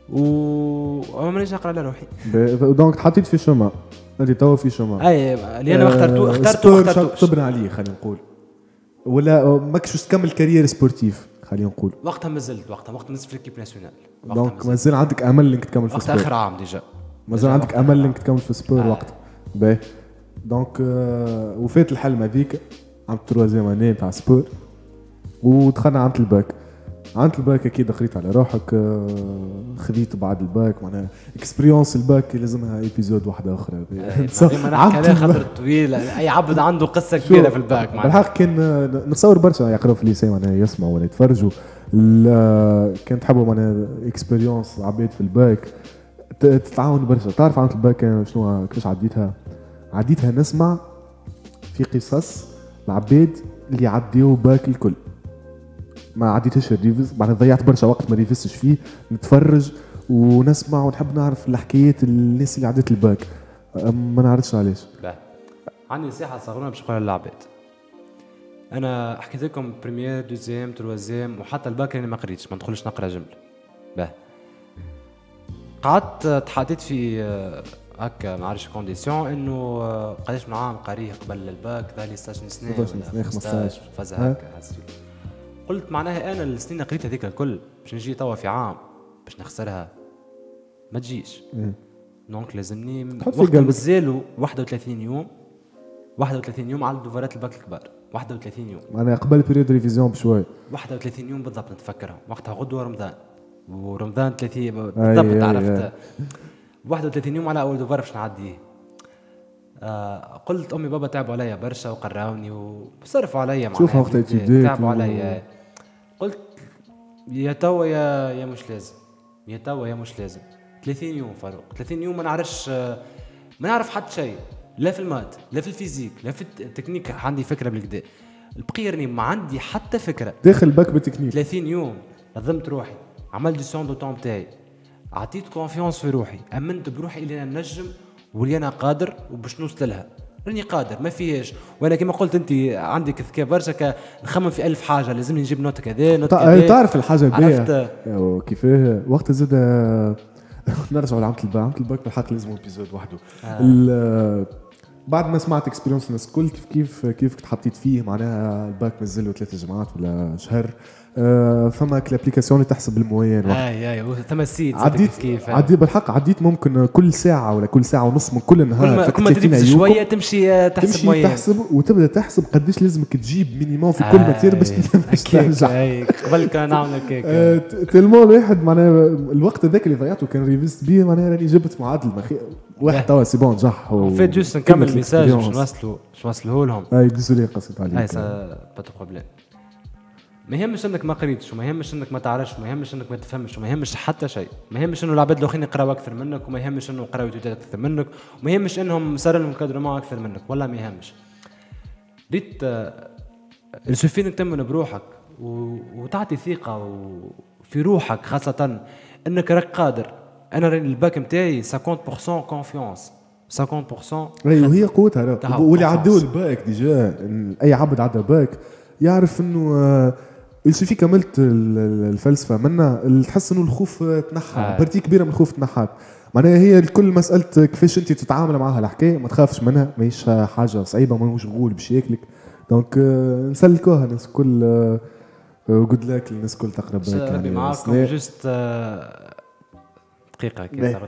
و مانيش نقرا على روحي. دونك تحطيت في شوما، انت توا في شوما. اي اللي انا اخترته تبنى عليه خلينا نقول، ولا ماكش تكمل كارير سبورتيف خلينا نقول. وقتها ما زلت في ليكيب ناسيونال. دونك مازال عندك امل انك تكمل في السبور. وقت اخر عام ديجا مازال عندك امل انك تكمل في السبور وقتها. باهي دونك وفات الحلم هذيك، عملت تروازيام اني تاع سبور ودخلنا عملت الباك. عملت الباك اكيد قريت على روحك، خذيت بعد الباك معناها اكسبيريونس الباك لازمها ايبيزود واحده اخرى. ما نحكي عليه خاطر طويل، اي عبد عنده قصه كبيره في الباك معناها. بالحق كان نتصور برشا يقراوا في الليسي معناها يسمعوا ولا يتفرجوا، كان تحبوا معناها اكسبيريونس عبيد في الباك تتعاون برشا. تعرف عملت الباك شنو كيفاش عديتها نسمع في قصص العباد اللي عديوا باك الكل، ما عديتش الريفز معناها ضيعت برشا وقت ما ريفزتش فيه، نتفرج ونسمع ونحب نعرف الحكايات الناس اللي عدت الباك، ما نعرفش علاش. لا عندي نصيحه صغيره باش نقولها للعباد. انا حكيت لكم بريمير دوزيام تروازيام وحتى الباك اللي ما قريتش، ما ندخلش نقرا جمله. باه قعدت تحديت في هكا ما عرفش كونديسيون انه قداش من عام قاريه قبل الباك، ذا 16 سنه ولا 15 فازها هكا حسيت. قلت معناها انا السنين قريت هذيك الكل باش نجي توا في عام باش نخسرها ما تجيش. دونك لازمني وقت مازالوا 31 يوم 31 يوم على دوفرات الباك الكبار. 31 يوم معناها قبل بريود ريفيزيون بشوي. 31 يوم بالضبط نتفكرها. وقتها غدوه رمضان ورمضان 30 بالضبط. عرفت 31 يوم على اول دوفر باش نعديه. قلت امي بابا تعبوا عليا برشا وقراوني وصرفوا عليا شوف وقت تعبوا عليا. قلت يا توا يا مش لازم، يا توا يا مش لازم. 30 يوم فاروق، 30 يوم ما نعرف حتى شيء، لا في المات لا في الفيزيك لا في التكنيك. عندي فكره بالكدا البقيرني ما عندي حتى فكره داخل باك بالتكنيك. 30 يوم نظمت روحي، عملت جيستيون دو طون تاعي، عطيت كونفيونس في روحي، امنت بروحي اللي انا نجم واللي انا قادر وباش نوصل لها. راني قادر ما فيهاش. وانا كما قلت انت عندك ذكاء برشا، نخمم في 1000 حاجه، لازمني نجيب نوت كذا نوت كذا. تعرف الحاجه باهيه كيفاه وقت زاد نرجعوا لعملت الباك بالحق لازم ايبيزود وحده. بعد ما سمعت اكسبيرينس الناس الكل كيف تحطيت فيه معناها الباك مازال 3 جمعات ولا شهر. فما الابليكاسيون اللي تحسب الموين. اي ثم السيت عديت بالحق عديت ممكن كل ساعه ولا كل ساعه ونص من كل نهار كل ما تدري شويه تمشي تحسب وتبدا تحسب قداش لازمك تجيب مينيموم في كل ماتير باش تنجح. قبل كان نعمل هكاك تلمو الواحد معناها الوقت هذاك اللي ضيعته كان ريفيست بيه معناها راني جبت معادل واحد توا سي بون نجح. فيت جوست نكمل الميساج باش نوصلوه لهم. ديزولي قصيت عليك. با دو بروبليم. ما يهمش انك ما قريتش وما يهمش انك ما تعرفش وما يهمش انك ما تفهمش وما يهمش حتى شيء. ما يهمش انه العباد الاخرين يقراوا اكثر منك وما يهمش انه قراوا تويتات اكثر منك وما يهمش انهم صار لهم كادرمون اكثر منك. والله ما يهمش. ريت السوفين انك تمن بروحك وتعطي ثقه في روحك، خاصه انك راك قادر. انا الباك نتاعي 50% كونفيونس 50%. اي وهي قوتها. واللي عدوا الباك ديجا اي عبد عدى باك يعرف انه يسوفي كملت الفلسفه منا تحس انه الخوف تنحى. بارتي كبيره من الخوف تنحات معناها. هي الكل مساله كيفاش انت تتعامل معها الحكايه، ما تخافش منها، ماهيش حاجه صعيبه، ماهوش غول باش ياكلك. دونك نسلكوها الناس الكل. جود لاك للناس الكل تقرب يعني معاكم جست دقيقه كذا.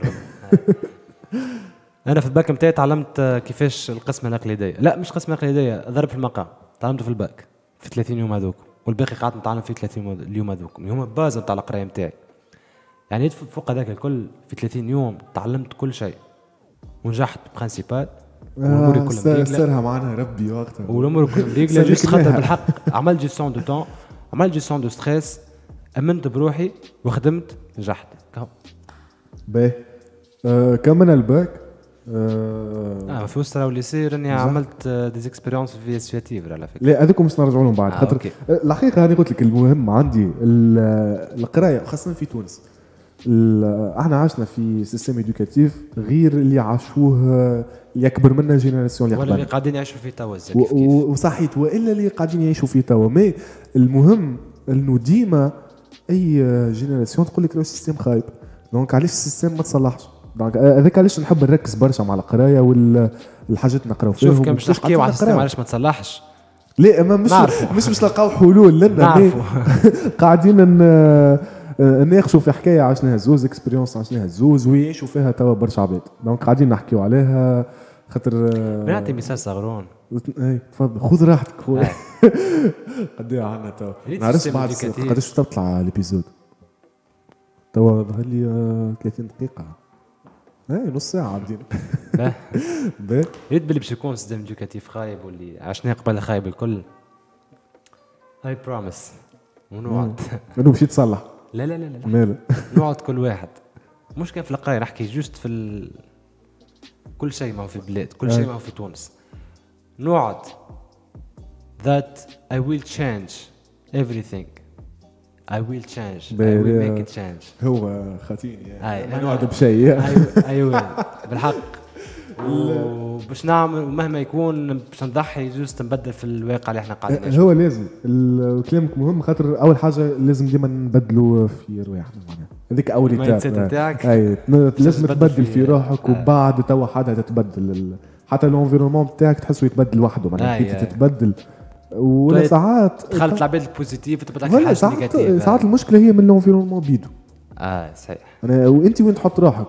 انا في الباك نتاعي تعلمت كيفاش القسمه النقليديه، لا مش قسمه نقليديه، ضرب في المقام تعلمته في الباك في 30 يوم هذوك، والباقي قعدت نتعلم فيه 30 اليوم هذوك اللي هما الباز نتاع القرايه نتاعي. يعني فوق هذاك الكل في 30 يوم تعلمت كل شيء ونجحت برانسيبال. والامور كلها سرها معنا ربي وقتها والامور كلها ريغلا. جست خاطر بالحق عملت جيستيون دو طون، عملت جيستيون دو ستريس، امنت بروحي وخدمت نجحت. باهي كملنا الباك. في وسط الليسي راني عملت ديزيكسبيريونس في اسياتيف على فكره. لا هذوكم باش نرجعوا لهم بعد خاطر الحقيقه انا قلت لك المهم عندي القرايه خاصه في تونس. احنا عشنا في سيستم ادوكاتيف غير اللي عاشوه اللي اكبر منا جينيراسيون اللي ولا اللي قاعدين يعيشوا فيه توا وصحيت والا اللي قاعدين يعيشوا فيه توا. مي المهم انه ديما اي جينيراسيون تقول لك لو سيستم خايب دونك علاش السيستم ما تصلحش؟ دونك هذاك علاش نحب نركز برشا مع القرايه والحاجات نقراو فيهم. شوف كان باش نحكيو على السيستم علاش ما تصلحش. لا ما مش نلقاو حلول لنا قاعدين نناقشوا في حكايه عشناها زوز اكسبيريونس عشناها زوز ويعيشوا فيها توا برشا عباد. دونك قاعدين نحكيو عليها خاطر بنعطي مثال صغرون. اي تفضل خذ راحتك خويا. قد ايه عندنا توا نعرفش بعد قداش تطلع الابيزود توا ظهر لي 30 دقيقه. اي نص ساعه عابدين. باهي يد باللي باش يكون سيستم ادوكاتيف خايب واللي عشنا قبل خايب الكل. هاي بروميس ونوعد انه باش يتصلح. لا لا لا لا ماله نوعد كل واحد مش كان في القرايه نحكي جوست في كل شيء ما هو في البلاد كل شيء ما هو في تونس. نوعد that I will change everything. I will change. I will make it change. هو خاتيني يعني ما نوعد بشيء. أيوة بالحق. وباش نعمل مهما يكون باش نضحي جوست نبدل في الواقع اللي احنا قاعدين نعيش. هو لازم كلامك مهم خاطر اول حاجه لازم ديما نبدلوا في رواحنا معناها هذيك اول ايتاب. اي لازم تبدل في روحك وبعد توا حاجه تتبدل حتى الانفيرونمون تاعك تحسه يتبدل وحده معناها كي تتبدل. ولا ساعات دخلت العباد البوزيتيف تبدا لك حاجه نيجاتيف. ساعات المشكله هي من الانفيرونمون بيدو. صحيح. وانت وين تحط روحك.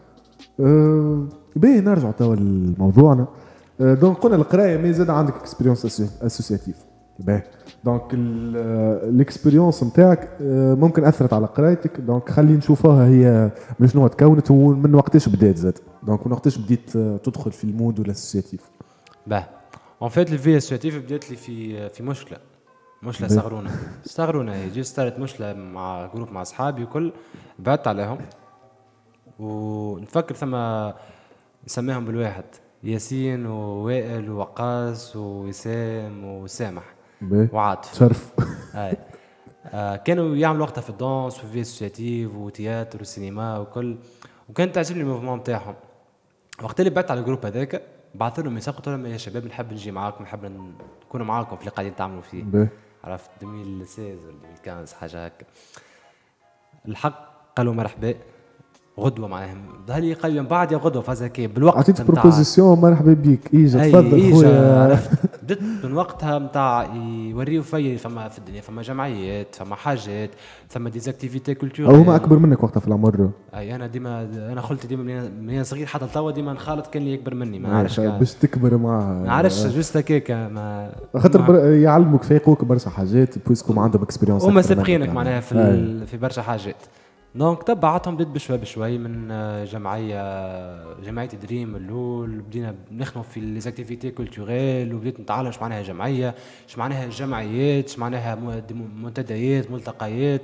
باهي نرجع توا لموضوعنا. دونك قلنا القرايه مي زاد عندك اكسبيريونس اسوسياتيف. باهي دونك الاكسبيريونس نتاعك ممكن اثرت على قرايتك. دونك خلي نشوفوها هي من شنو تكونت ومن وقتاش بدات زاد. دونك من وقتاش بديت تدخل في المود والاسوسياتيف. باهي ان فيت الفي اسوسياتيف بدات لي في مشكله صغرونه هي جيت صارت مشكله مع جروب مع اصحابي وكل بعدت عليهم ونفكر ثم نسميهم بالواحد ياسين ووائل ووقاص ووسام وسامح وعاطف شرف. كانوا يعملوا وقتها في الدانس وفي اسوسياتيف وتياتر وسينما وكل وكانت تعجبني الموفمون نتاعهم. وقت اللي بعت على الجروب هذاك بعث لهم ميساج قلت لهم يا شباب نحب نجي معاكم نحب نكون معاكم في اللي قاعدين تعملوا فيه. عرفت 2016 ولا 2015 حاجه هكا. الحق قالوا مرحبا غدوه معاهم ظهر لي قال من بعد يا غدوه فازاكي بالوقت عطيت بروبوزيسيون مرحبا بيك اجا تفضل خويا. عرفت بدت من وقتها نتاع يوريو في فما في الدنيا فما جمعيات فما حاجات ثم ديزاكتيفيتي كولتورال. هما اكبر منك وقتها في العمر. انا ديما انا خلت ديما من صغير حتى لتوا ديما نخالط كان اللي يكبر مني ما نعرفش باش تكبر معاه ما نعرفش جوست هكاك ما خاطر يعلموك فيقوك برشا حاجات بويسكم عندهم اكسبيريونس هما سابقينك معناها في برشا حاجات. دونك تبعتهم بديت بشوي من جمعيه دريم الاول بدينا نخدموا في ليزاكتيفيتي كولتوريل وبديت نتعلم اش معناها جمعيه اش معناها جمعيات اش معناها منتديات ملتقيات.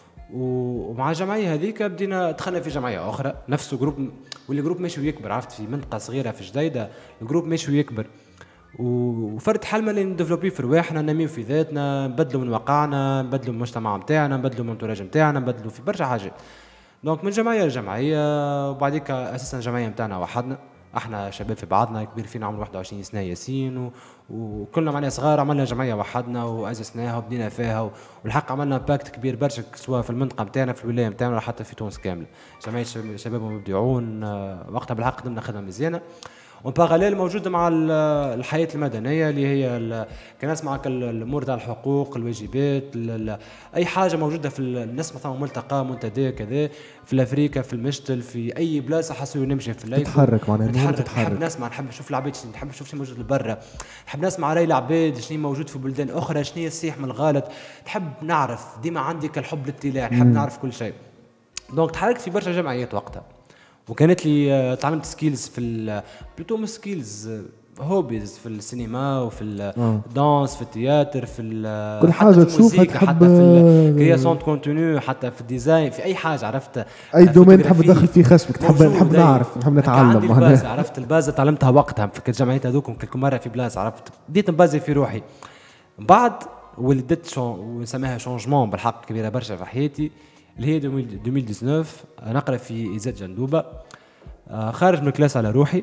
ومع الجمعيه هذيك بدينا دخلنا في جمعيه اخرى نفس جروب واللي جروب ماشي ويكبر. عرفت في منطقه صغيره في جديده الجروب ماشي ويكبر وفرد حلمنا اللي نديفلوبي في رواحنا ننميو في ذاتنا نبدلوا من واقعنا نبدلوا من المجتمع نتاعنا نبدلوا من التراج نتاعنا نبدلوا في برشا حاجات. دونك من جمعيه لجمعيه وبعديك اساسا الجمعيه نتاعنا وحدنا احنا شباب في بعضنا كبير فينا عمره 21 سنه ياسين وكلنا معنا صغار عملنا جمعيه وحدنا واسسناها وبدينا فيها والحق عملنا باكت كبير برشا سواء في المنطقه نتاعنا في الولايه نتاعنا ولا حتى في تونس كامله. جمعيه شباب مبدعون وقتها بالحق قدمنا خدمه مزيانه. وباراليل موجودة مع الحياة المدنية اللي هي كان نسمع الأمور تاع الحقوق الواجبات أي حاجة موجودة في الناس مثلا ملتقى منتدى كذا في أفريقيا في المشتل في أي بلاصة حسوا نمشي في الليل تتحرك معناها نحب نسمع نحب نشوف العباد نحب نشوف شنو موجود لبرا نحب نسمع راي العباد شنو موجود في بلدان أخرى شنو يصيح من الغلط نحب نعرف ديما عندي كالحب للاطلاع نحب نعرف كل شيء. دونك تحركت في برشا جمعيات وقتها وكانت لي تعلمت سكيلز في بلوتو مش سكيلز هوبيز في السينما وفي الدانس في التياتر في كل حاجه تشوفها تحب حتى في الكرياسيون كونتوني حتى في الديزاين في اي حاجه عرفت اي دومين تحب تدخل فيه خشمك نحب نعرف نحب نتعلم عرفت البازه تعلمتها وقتها في الجمعيات هذوك كل مره في بلاصه عرفت بديت نبازي في روحي بعد ولدت ونسميها شونجمون بالحق كبيره برشا في حياتي اللي هي 2019 نقرا في إيزات جندوبة خارج من الكلاس على روحي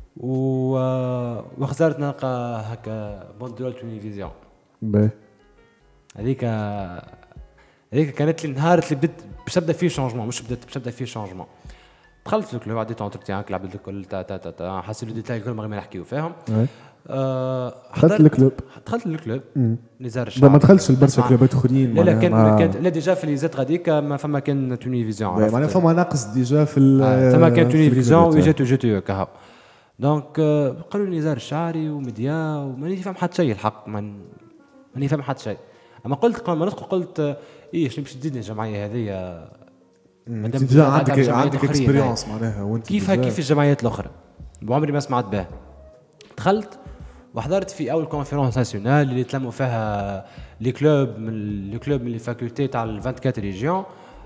واخترت نلقى هكا بوندرول تونيفيزيون باهي هذيك هذيك كانت لي النهار اللي بديت باش نبدا فيه شونجمون، مش بديت باش نبدا فيه شونجمون. دخلت في الكلوب عديت اونتروتيان كل العباد الكل تا حسيت الديتاي الكل ما نحكيو فيهم. دخلت الكلوب. دخلت الكلوب نزار الشعب. ما دخلتش لبرشا كلوبات اخرين. لا كان لا ديجا في ليزات غاديك ما فما كان تونيفيزيون. معناها فما ناقص ديجا في فما كان تونيفيزيون وجاتو جاتو كهو. دونك قالوا لي نزار الشعري وميديا وماني فاهم حتى شيء الحق ماني فاهم حتى شيء. اما قلت قبل ما ندخل قلت ايش باش تزيدني الجمعيه هذه انت عندك اكسبيريونس معناها وانت كيف الجمعيات الاخرى بعمري ما سمعت بها. دخلت وحضرت في اول كونفيرونس ناسيونال اللي تلموا فيها لي كلوب من لي فاكولتي تاع 24 ريجيون.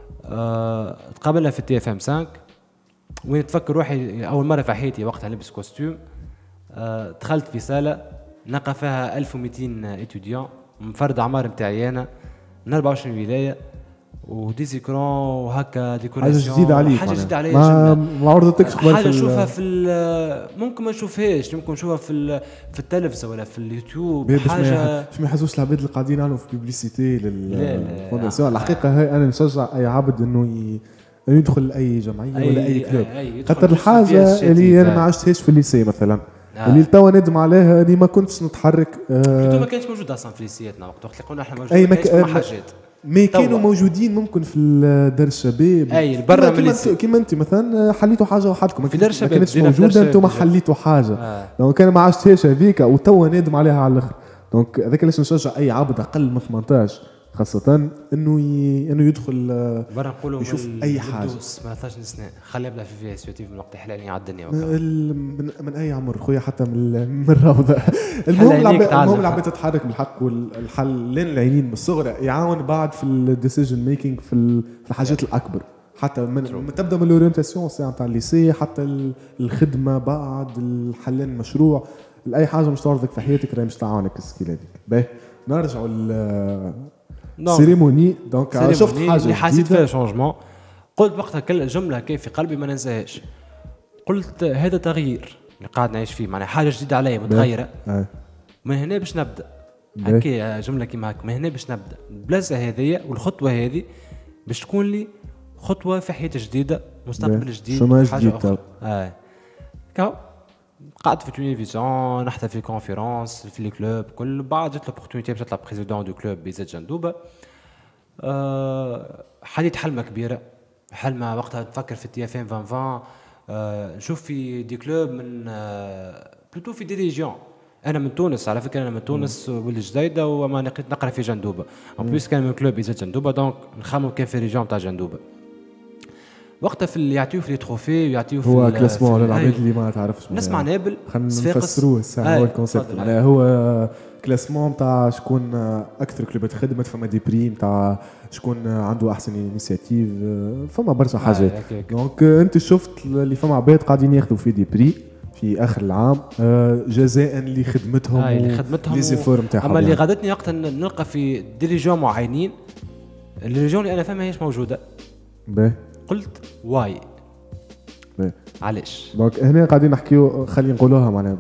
تقابلنا في TFM 5 وين تفكر روحي اول مره في حياتي وقتها نلبس كوستيم. دخلت في صاله نلقى فيها 1200 اتوديون مفرد اعمار نتاعي انا من 24 ولايه وديزيكرون وهكا ديكوراسيون. حاجه جديده عليا ما عرضتكش قبل. حاجه نشوفها في ممكن ما نشوفهاش، ممكن نشوفها في التلفزه ولا في اليوتيوب. حاجه باش ما يحسوش العباد اللي قاعدين يعملوا في بيبليسيتي للفونداسيون. الحقيقه هاي انا نشجع اي عبد انه يدخل اي جمعيه ولا اي كلوب، خاطر الحاجه اللي انا ما عشتهاش في الليسي مثلا اللي توا ندم عليها اللي ما كنتش نتحرك. ما كانش موجود اصلا في ليسياتنا وقت اللي قلنا احنا موجودين حاجات ما كانوا موجودين ممكن في دار الشباب. اي برا من كيما انت مثلا حليتوا حاجه وحدكم في دار الشباب ما كانتش موجوده انتم حليتوا حاجه. لو كان ما عشتهاش هذيك وتوا نادم عليها على الاخر. دونك هذاك علاش نشجع اي عبد اقل من 18 خاصه انه يدخل برا نقولوا يشوف اي حاجه. ما 13 سنه خلي يبدا في اسيوتيف من وقت حلالي على الدنيا من اي عمر خويا حتى من الروضه. المهم العباد تتحرك بالحق والحل لين العينين من الصغر يعاون بعد في الديسيجن ميكينج في الحاجات الاكبر حتى من تبدا من الاورينتاسيون ساعه تاع الليسي حتى الخدمه بعد الحلين مشروع لاي حاجه مش تعرضك في حياتك راهي مش تعاونك السكيل هذيك. باهي نرجعوا سيريموني. دونك شفت حاجه اللي حسيت فيها شونجمون. قلت وقتها كل جمله كيف في قلبي ما ننساهاش. قلت هذا تغيير اللي قاعد نعيش فيه معناها حاجه جديده عليا متغيره. من هنا باش نبدا هكا جمله كيما هكا من هنا باش نبدا البلاصه هذه والخطوه هذه باش تكون لي خطوه في حياه جديده مستقبل جديد حاجه اخرى. قعدت في تونيفيزيون نحضر في كونفيرونس في لي كلوب كل بعد جات لوبورتونيتي باش نطلع بريزيدون دو كلوب بيزيد جندوبه. حديت حلمه كبيره حلمه وقتها تفكر في TFM 2020 نشوف في دي كلوب من بلوتو في دي ريجيون. انا من تونس على فكره انا من تونس ولد جديده وما نقرا في جندوبه ان بليس كان من كلوب بيزيد جندوبه دونك نخمم كان في ريجيون تاع جندوبه. وقتها في اللي يعطيوه في لي تروفي ويعطيوه في هو كلاسمون للعباد اللي ما تعرفش نسمع نابل نفسروه الساعه هو الكونسيبت معناها هو كلاسمون تاع شكون اكثر كلوبات خدمت فما دي بريم تاع شكون عنده احسن انيشيتيف فما برشا حاجات. دونك انت شفت اللي فما عباد قاعدين ياخذوا في دي بري في اخر العام جزاء اللي خدمتهم لي زيفور نتاعهم. اما اللي غادتني وقتها نلقى في دي ريجيون معينين الريجيون اللي انا فاهمها هيش موجوده. قلت واي علاش. دونك هنا قاعدين نحكيو خلينا نقولوها معناها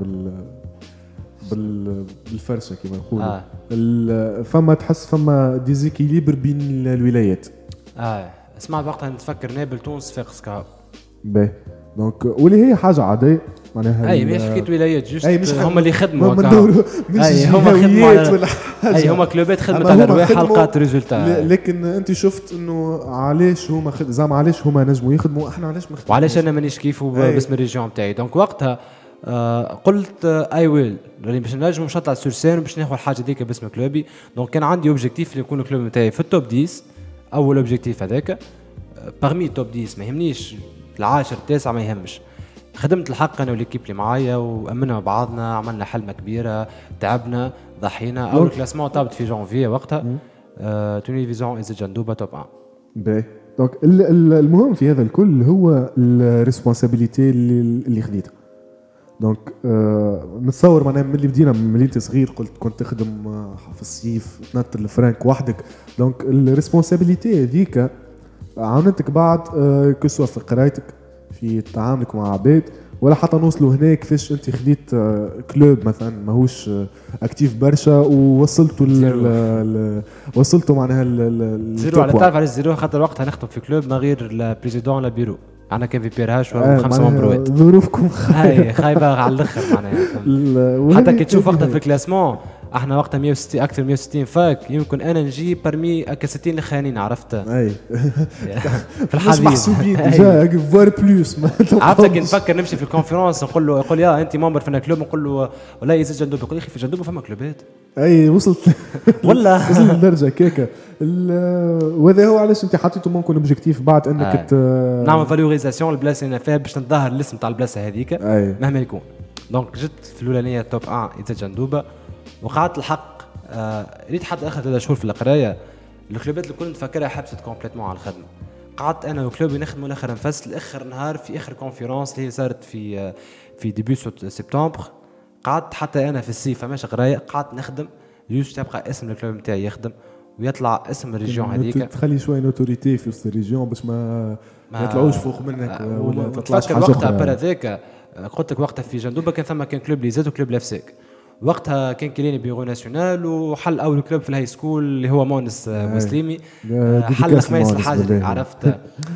بالفرشه كما نقولوا. فما تحس فما ديزيكيليبر بين الولايات. سمعت وقتها نتفكر نابل تونس فاقس كهو. دونك واللي هي حاجه عاديه معناها مش حكايه ولايات جوست هما اللي خدموا هما خدموا هما كلوبات خدمت على رواح حلقات ريزولتا. لكن انت شفت انه علاش هما زعما علاش هما نجموا يخدموا احنا علاش ما خدموش وعلاش انا مانيش كيفو باسم الريجيون تاعي. دونك وقتها قلت اي ويل راني باش نجم باش نطلع سور سين باش ناخذ الحاجه ديك باسم كلوبي. دونك كان عندي اوبجيكتيف اللي يكون الكلوب نتاعي في التوب 10. اول اوبجيكتيف هذاك باغمي التوب 10 ما يهمنيش العاشر التاسع ما يهمش. خدمت الحق انا والكيب اللي معايا وامنا بعضنا عملنا حلمه كبيره تعبنا ضحينا. اول كلاسمون طابت في جانفي وقتها تونيفيزيون از جندوبه توب 1. دونك المهم في هذا الكل هو الريسبونسابيلتي اللي خديتها. دونك نتصور معناها من اللي بدينا من انت صغير قلت كنت تخدم في الصيف تنطر الفرانك وحدك. دونك الريسبونسابيلتي هذيك عاونتك بعد كسوة في قرايتك في تعاملك مع عباد ولا حتى نوصلوا هنا كيفاش انت خديت كلوب مثلا ماهوش اكتيف برشا ووصلتوا وصلتوا معناها زيرو. على تعرف على الزيرو خاطر وقتها نخدم في كلوب ما غير لا بريزيدون لا بيرو. عندنا كان في بيرهاش وخمسه ممبروات. ظروفكم خايبه على الاخر معناها. حتى كي تشوف وقتها في الكلاسمون احنا وقتها 160 اكثر 160 فاك يمكن انا نجي برمي 60 الاخرين عرفت. اي في الحديث محسوبين ديجا فوار بلوس. عرفت كي نفكر نمشي في الكونفرنس نقول له يقول يا انت ممبر في كلوب نقول له ولا يزيد جندوب يقول يا اخي في جندوب فما كلوبات. اي وصلت ولا وصلت لدرجه كيكه. وهذا هو علاش انت حطيته ممكن اوبجيكتيف بعد انك نعمل فالوريزاسيون البلاصه اللي انا فيها باش نظهر الاسم تاع البلاصه هذيك مهما يكون. دونك جيت في الاولانيه توب 1 يزيد جندوبه وقعدت الحق ريت حتى اخر 3 شهور في القرايه. الكلوبات الكل نفكرها حبست كومبليتمون على الخدمه. قعدت انا وكلوبي نخدموا الاخر نفصل اخر نهار في اخر كونفيرونس اللي صارت في ديبي سبتمبر. قعدت حتى انا في الصيف ماشي قرايه قعدت نخدم جوست تبقى اسم الكلوب نتاعي يخدم ويطلع اسم الريجيون هذيك. تخلي شويه نوتوريتي في وسط الريجيون باش ما يطلعوش فوق منك ولا تطلعش حاجه اخرى. وقتها برا ذاك قلت لك وقتها في جندوبه كان كلوب اللي زاد وكلوب لافساك. وقتها كان كليني بيرو ناسيونال وحل اول كلوب في الهاي سكول اللي هو مونس مسلمي. حل خميس الحاجري عرفت.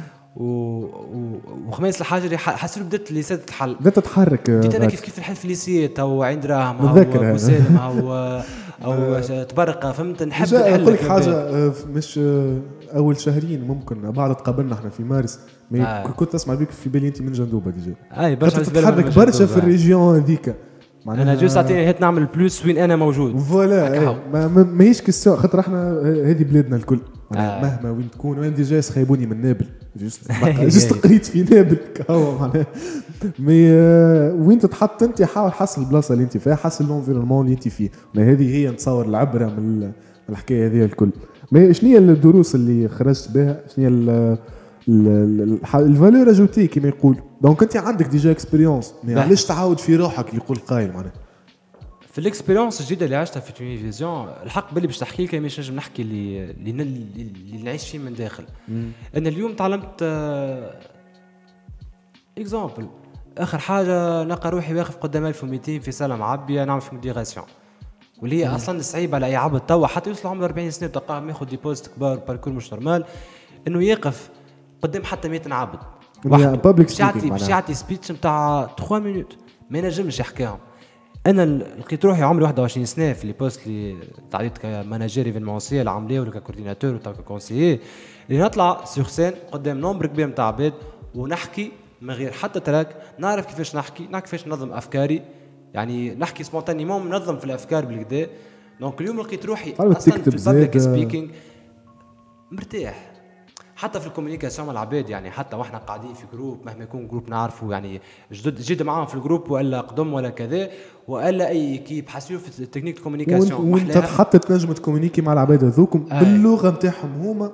وخميس الحاجري حسيت بدات اللي صارت تحل بدات تتحرك. بديت انا كيف الحل في الليسيات او عين دراهم او مسالم او تبرق فهمت. نحب نقول لك حاجه مش اول شهرين ممكن بعد تقابلنا احنا في مارس كنت اسمع بيك في بالي انت من جندوبه ديجا. اي برشا تتحرك برشا في الريجيون هذيك. انا جو ساعتين هيت نعمل بلوس وين انا موجود. فوالا ماهيش كيسيون خاطر احنا هذه بلادنا الكل مهما وين تكون. وانا ديجا خيبوني من نابل جست قريت في نابل كهو معناها. مي وين تتحط انت حاول حصل البلاصه اللي انت فيها حصل الانفيرونمون اللي انت فيه. هذه هي نتصور العبره من الحكايه هذه الكل. مي شنو هي الدروس اللي خرجت بها؟ شنو هي الفالور اجوتي كما يقول؟ دونك انت عندك ديجا اكسبيريونس علاش تعاود في روحك اللي يقول قايل معناها في الاكسبيريونس الجديده اللي عشتها في تونيفيزيون. الحق باللي باش تحكي لك مش نجم نحكي اللي نعيش فيه من داخل. انا اليوم تعلمت اكزامبل. اخر حاجه نلقى روحي واقف قدام 1200 في ساله معبيه نعمل في موديراسيون واللي هي اصلا صعيب على اي عبد توا حتى يوصل عمره 40 سنه تلقاه ياخذ ديبوزيت كبار باركور مش نورمال انه يقف قدام حتى 100 عبد باش يعطي سبيتش نتاع 3 مينوت ما ينجمش يحكيهم. انا لقيت روحي عمري 21 سنه في لي بوست اللي تعديت كماناجير ايفينمونسيال عامليه ولا ككورديناتور ولا ككونسيي اللي نطلع سيغ سين قدام نومبر كبير نتاع عباد ونحكي من غير حتى تراك. نعرف كيفاش نحكي كيفاش ننظم افكاري يعني نحكي سبونتانيمون منظم في الافكار بالكدا. دونك اليوم لقيت روحي اصلا في البابليك سبيكينغ مرتاح حتى في الكوميونيكاسيون مع العباد. يعني حتى واحنا قاعدين في جروب مهما يكون جروب نعرفه يعني جد معاهم في الجروب ولا قدم ولا كذا ولا اي كيب حاسيو في التكنيك الكوميونيكاسيون وانت حتى تنجم تكومونيكي مع العباد هذوكم باللغه نتاعهم هما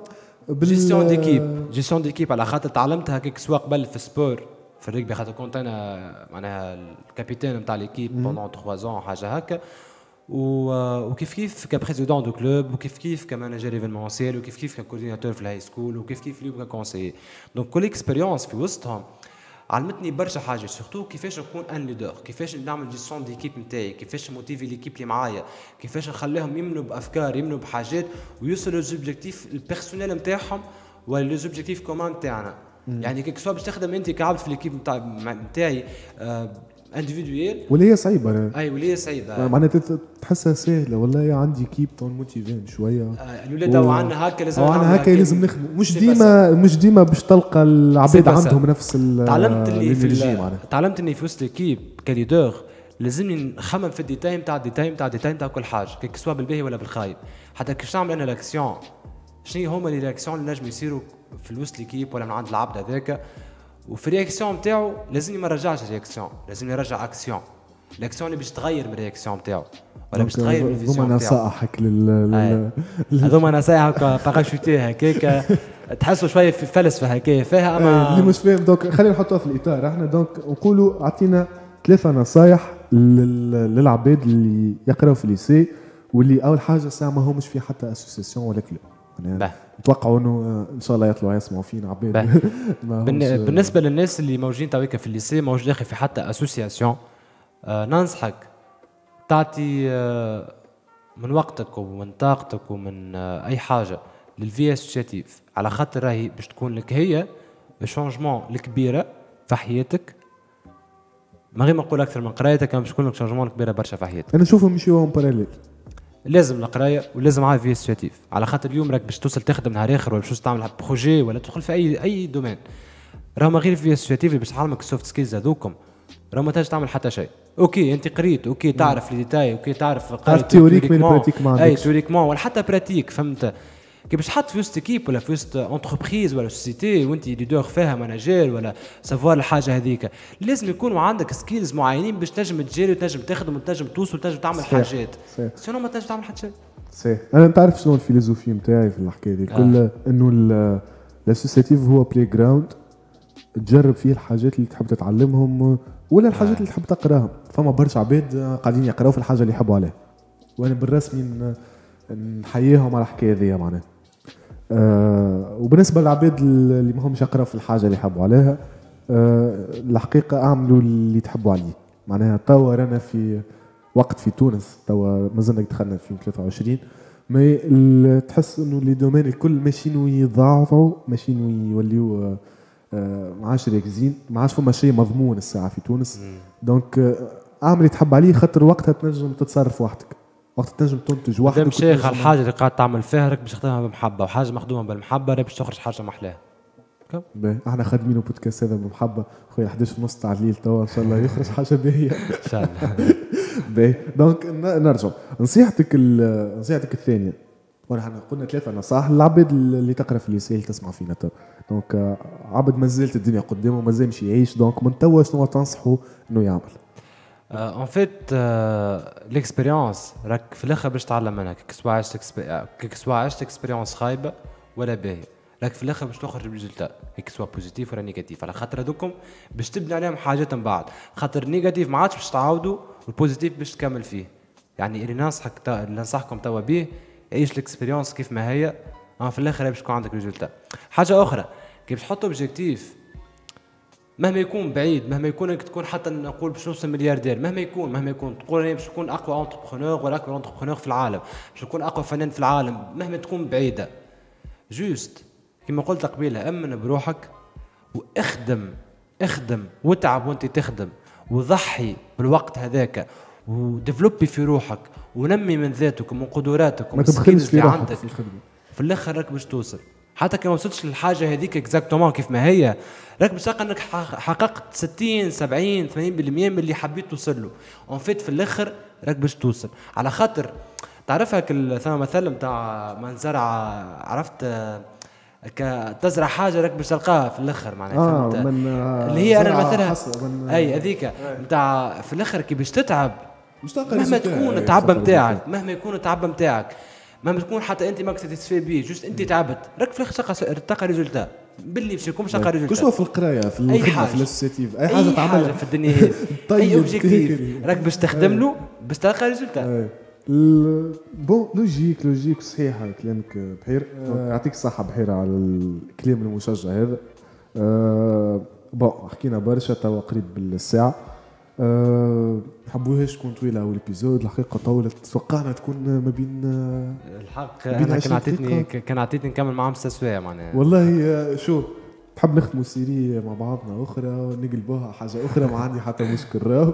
جيستيون ديكيب على خاطر تعلمتها كيك سوا قبل في السبور في الريكبي خاطر كنت انا معناها الكابيتان نتاع ليكيب بوندون 3 ans حاجه هكا وكيف كبريزيدون دو كلوب وكيف كمانجر ايفينمونسيال وكيف ككورديناتور في الهاي سكول وكيف اليوم ككونسيي. دونك كل اكسبيريونس في وسطهم علمتني برشا حاجه سورتو كيفاش نكون ان ليدر كيفاش نعمل جيستيون ديكيب نتاعي كيفاش موتيفي ليكيب اللي معايا كيفاش نخليهم يمنوا بافكار يمنوا بحاجات ويوصلوا للوبجيكتيف البيرسونيل نتاعهم ولا لوبجيكتيف كومان نتاعنا. يعني كيك سوا باش تخدم انت كعبد في ليكيب نتاعي انديفيدويل ولا هي صعيبه. اي ولا هي صعيبه معناتها تحسها سهله والله عندي كيب تون موتيفين شويه الولاد عندنا هكا لازم لازم نخدم مش ديما باش تلقى العباد عندهم نفس تعلمت اني في وسط الكيب كليدور لازمني نخمم في الديتاي نتاع كل حاجه كيك سوا بالباهي ولا بالخايب. حتى كيفاش نعمل انا لاكسيون شنو هما لي رياكسيون اللي نجم يصيروا في الوسط الكيب ولا من عند العبد هذاك وفي الرياكسيون نتاعو لازمني ما نرجعش الرياكسيون لازمني نرجع اكسيون الاكسيون اللي باش تغير من الرياكسيون نتاعو ولا باش تغير من الفيزيون نتاعو. هذوما نصائحك هذوما نصائحك باراشوتي هكاك تحسوا شويه في فلسفه هكايا فيها اما اللي مش فاهم. دونك خلينا نحطوها في الاطار احنا دونك نقولوا اعطينا 3 نصائح للعباد اللي يقراوا في الليسي واللي اول حاجه ساعه ما همش في حتى اسوسياسيون ولا كلوب نتوقعوا انه ان شاء الله يطلعوا يسمعوا فينا عباد. بالنسبه للناس اللي موجودين تويكا في الليسي موجود اخي في حتى اسوسياسيون، ننصحك تعطي من وقتك ومن طاقتك ومن اي حاجه للفي اسوسياتيف، على خاطر راهي باش تكون لك هي الشونجمون الكبيره في حياتك. ما غير ما نقول اكثر من قرايتك، باش تكون لك شونجمون كبيره برشا في حياتك. انا نشوفهم يمشيو باراليل. لازم القرايه ولازم عاد في اسوسياتيف، على خاطر اليوم راك باش توصل تخدم نهار اخر ولا باش تعمل بروجي ولا تدخل في اي دومين، راه ما غير في اسوسياتيف باش تعلمك السوفت سكيلز هذوكم، راه ما تنجم تعمل حتى شيء. اوكي انت قريت، اوكي تعرف لي ديتاي، اوكي تعرف تيوريك من براتيك ما عندكش. اي تيوريكمون ولا حتى براتيك، فهمت؟ كي باش تحط في وسط ايكيب ولا في وسط انتربريز ولا سوسيتي وانت ليدور فيها ماناجير ولا سافوار الحاجه هذيك، لازم يكونوا عندك سكيلز معينين باش تنجم تجري وتنجم تخدم وتنجم توصل وتنجم تعمل حاجات، سينو ما تنجم تعمل حتى شيء. صحيح. انا تعرف شنو الفيلوزوفي نتاعي في الحكايه دي كل انه الاسوسياتيف هو بلاي جراوند تجرب فيه الحاجات اللي تحب تتعلمهم ولا الحاجات اللي تحب تقراهم. فما برشا عباد قاعدين يقراو في الحاجه اللي يحبوا عليها، وانا بالرسمي نحييهم على الحكايه ذي معناها. وبالنسبه للعباد اللي ما همش يقراو في الحاجه اللي يحبوا عليها، الحقيقه اعملوا اللي تحبوا عليه. معناها توا رانا في وقت في تونس، توا مازلنا دخلنا في 23، ما تحس انه لي دومين الكل ماشيين يضاعفوا، ماشيين يوليو ما عادش راكزين، ما عادش فما شيء مضمون الساعه في تونس. دونك اعمل اللي تحب عليه، خاطر وقتها تنجم تتصرف وحدك، وقت تنجم تنتج وحدك. مادام شيخ الحاجه اللي قاعد تعمل فيها راك باش تخدمها بمحبه، وحاجه مخدومه بالمحبه راك باش تخرج حاجه محلاها. احنا خادمين البودكاست هذا بمحبه خويا، 11:30 تاع الليل توا ان شاء الله يخرج حاجه باهيه ان شاء الله. باهي دونك نرجع نصيحتك الثانيه. وانا قلنا 3 نصائح للعباد اللي تقرا في الليسيل تسمع فينا تو. دونك عبد مازالت الدنيا قدامه، مازال مش يعيش، دونك من توا شنو تنصحه انه يعمل؟ ان فيت ليكسبيريونس راك في الاخر باش تتعلم منها، كيك سوا عشت اكسبيريونس خايبه ولا باهيه، راك في الاخر باش تخرج بريزلتا كيك سوا بوزيتيف ولا نيجاتيف، على خاطر هذوكم باش تبني عليهم حاجات من بعد، خاطر نيجاتيف ما عادش باش تعاودوا والبوزيتيف باش تكمل فيه. يعني اللي ننصحكم توا بيه عيش الاكسبيريونس كيف ما هي، في الاخر باش يكون عندك ريزلتا. حاجه اخرى كي باش تحط اوبجيكتيف مهما يكون بعيد، مهما يكون انك تكون حتى نقول باش نوصل ملياردير، مهما يكون تقول انا باش نكون اقوى انتربرونور ولا اكبر انتربرونور في العالم، باش نكون اقوى فنان في العالم، مهما تكون بعيده جوست كما قلت قبيله امن بروحك اخدم وتعب وانت تخدم، وضحي بالوقت هذاك وديفلوبي في روحك ونمي من ذاتك ومن قدراتك ومن السكيلز اللي عندك في الاخر راك باش توصل. حتى كي ما وصلتش للحاجه هذيك اكزاكتومون كيف ما هي، راك باش تلقى انك حققت 60 70 80% من اللي حبيت توصل له. اون فيت في الاخر راك باش توصل، على خاطر تعرفها ثم مثل نتاع من زرع، عرفت تزرع حاجه راك باش تلقاها في الاخر معناها فهمت اللي هي انا مثلها اي هذيك نتاع في الاخر كي باش تتعب مهما تكون التعب نتاعك، مهما يكون التعب نتاعك، مهما تكون حتى انت ماك ساتيسفي بيه، جوست انت تعبت راك في الاخر تلقى ريزولتا باللي باش يكون تلقى ريزولتا. كل في القرايه في الخدمه في الاسوسيتيف اي حاجه تعملها في الدنيا هذه اي اوبجيكتيف راك باش تخدم له باش تلقى ريزولتا. بون لوجيك صحيح كلامك بحير. يعطيك الصحه بحير على الكلام المشجع هذا. بون حكينا برشا توا قريب بالساعه. حبوهاش تكون طويله اول ابيزود، الحقيقه طولت، توقعنا تكون ما بين الحق انا كان عطيتني نكمل معاهم 6 سوايع معناها. والله شو نحب نختموا سيري مع بعضنا اخرى نقلبوها حاجه اخرى، ما عندي حتى مشكل راهو.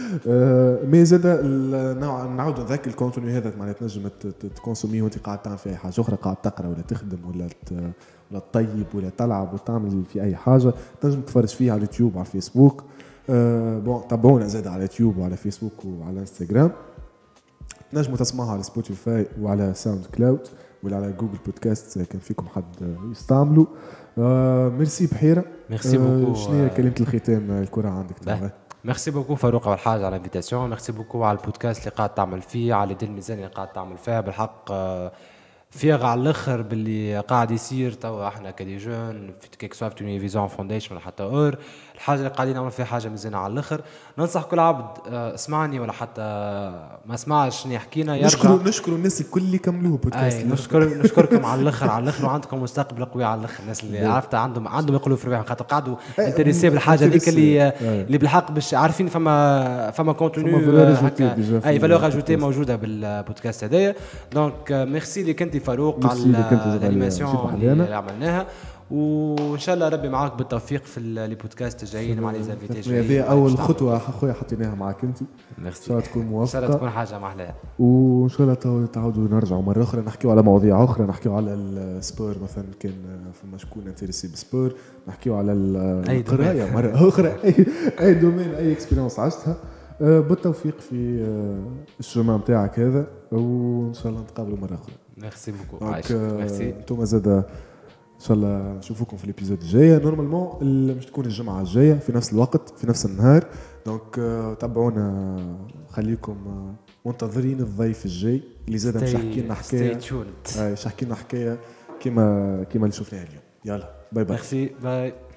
مي زاد نعاود نذكر الكونتوني هذا معناها تنجم تكونسوميه وانت قاعد تعمل في اي حاجه اخرى، قاعد تقرا ولا تخدم ولا تطيب ولا تلعب وتعمل في اي حاجه، تنجم تتفرج فيها على اليوتيوب وعلى الفيسبوك. بون تابعونا زاد على اليوتيوب وعلى فيسبوك وعلى انستغرام. تنجموا تسمعها على سبوتيفاي وعلى ساوند كلاود ولا على جوجل بودكاست كان فيكم حد يستعملوا. ميرسي بحيرة. ميرسي بوكو. شنو هي كلمة الختام الكرة عندك تبع؟ ميرسي بوكو فاروق اول حاجه على الانفيتاسيون، ميرسي بوكو على البودكاست اللي قاعد تعمل فيه، على دير الميزان اللي قاعد تعمل فيها. بالحق فيغ على الاخر باللي قاعد يصير توا احنا كدي جون في كيك سوا في فيزيون فونديشن ولا حتى اور، الحاجه اللي قاعدين نعملوا فيها حاجه مزيانه على الاخر. ننصح كل عبد اسمعني ولا حتى ما سمعش اللي حكينا يرجع. نشكروا الناس الكل اللي كملوه بودكاست. نشكركم على الاخر وعندكم مستقبل قوي على الاخر. الناس اللي عرفت عندهم يقولوا في رواحهم خاطر قعدوا انتريسي بالحاجه هذيك اللي بالحق باش عارفين فما كونتوني اي فالور اجوتي موجوده بالبودكاست هذايا. دونك ميرسي لك انت فاروق على الانيماسيون اللي عملناها، وان شاء الله ربي معاك بالتوفيق في البودكاست الجايين مع لي زانفيتي الجايين. هذه اول خطوه اخويا حطيناها معك انت. ان شاء الله تكون موفقه، ان شاء الله تكون حاجه محلاها، وان شاء الله تعودوا نرجعوا مره اخرى نحكيوا على مواضيع اخرى، نحكيوا على السبور مثلا كان فما شكون انتريسي بالسبور، نحكيوا على القرايه مره اخرى، اي دومين اي اكسبيرينس عشتها. بالتوفيق في الشمع نتاعك هذا، وان شاء الله نتقابلوا مره اخرى. ميرسي بوكو. ميرسي. انتم زاد ان شاء الله نشوفكم في الابيزود الجايه. نورمالمون مش تكون الجمعه الجايه في نفس الوقت في نفس النهار. دونك تابعونا، خليكم منتظرين الضيف الجاي اللي زاد مش حكي لنا حكايه. مش حكي لنا حكايه كيما اللي شفناها اليوم. يلا باي باي. ميرسي باي.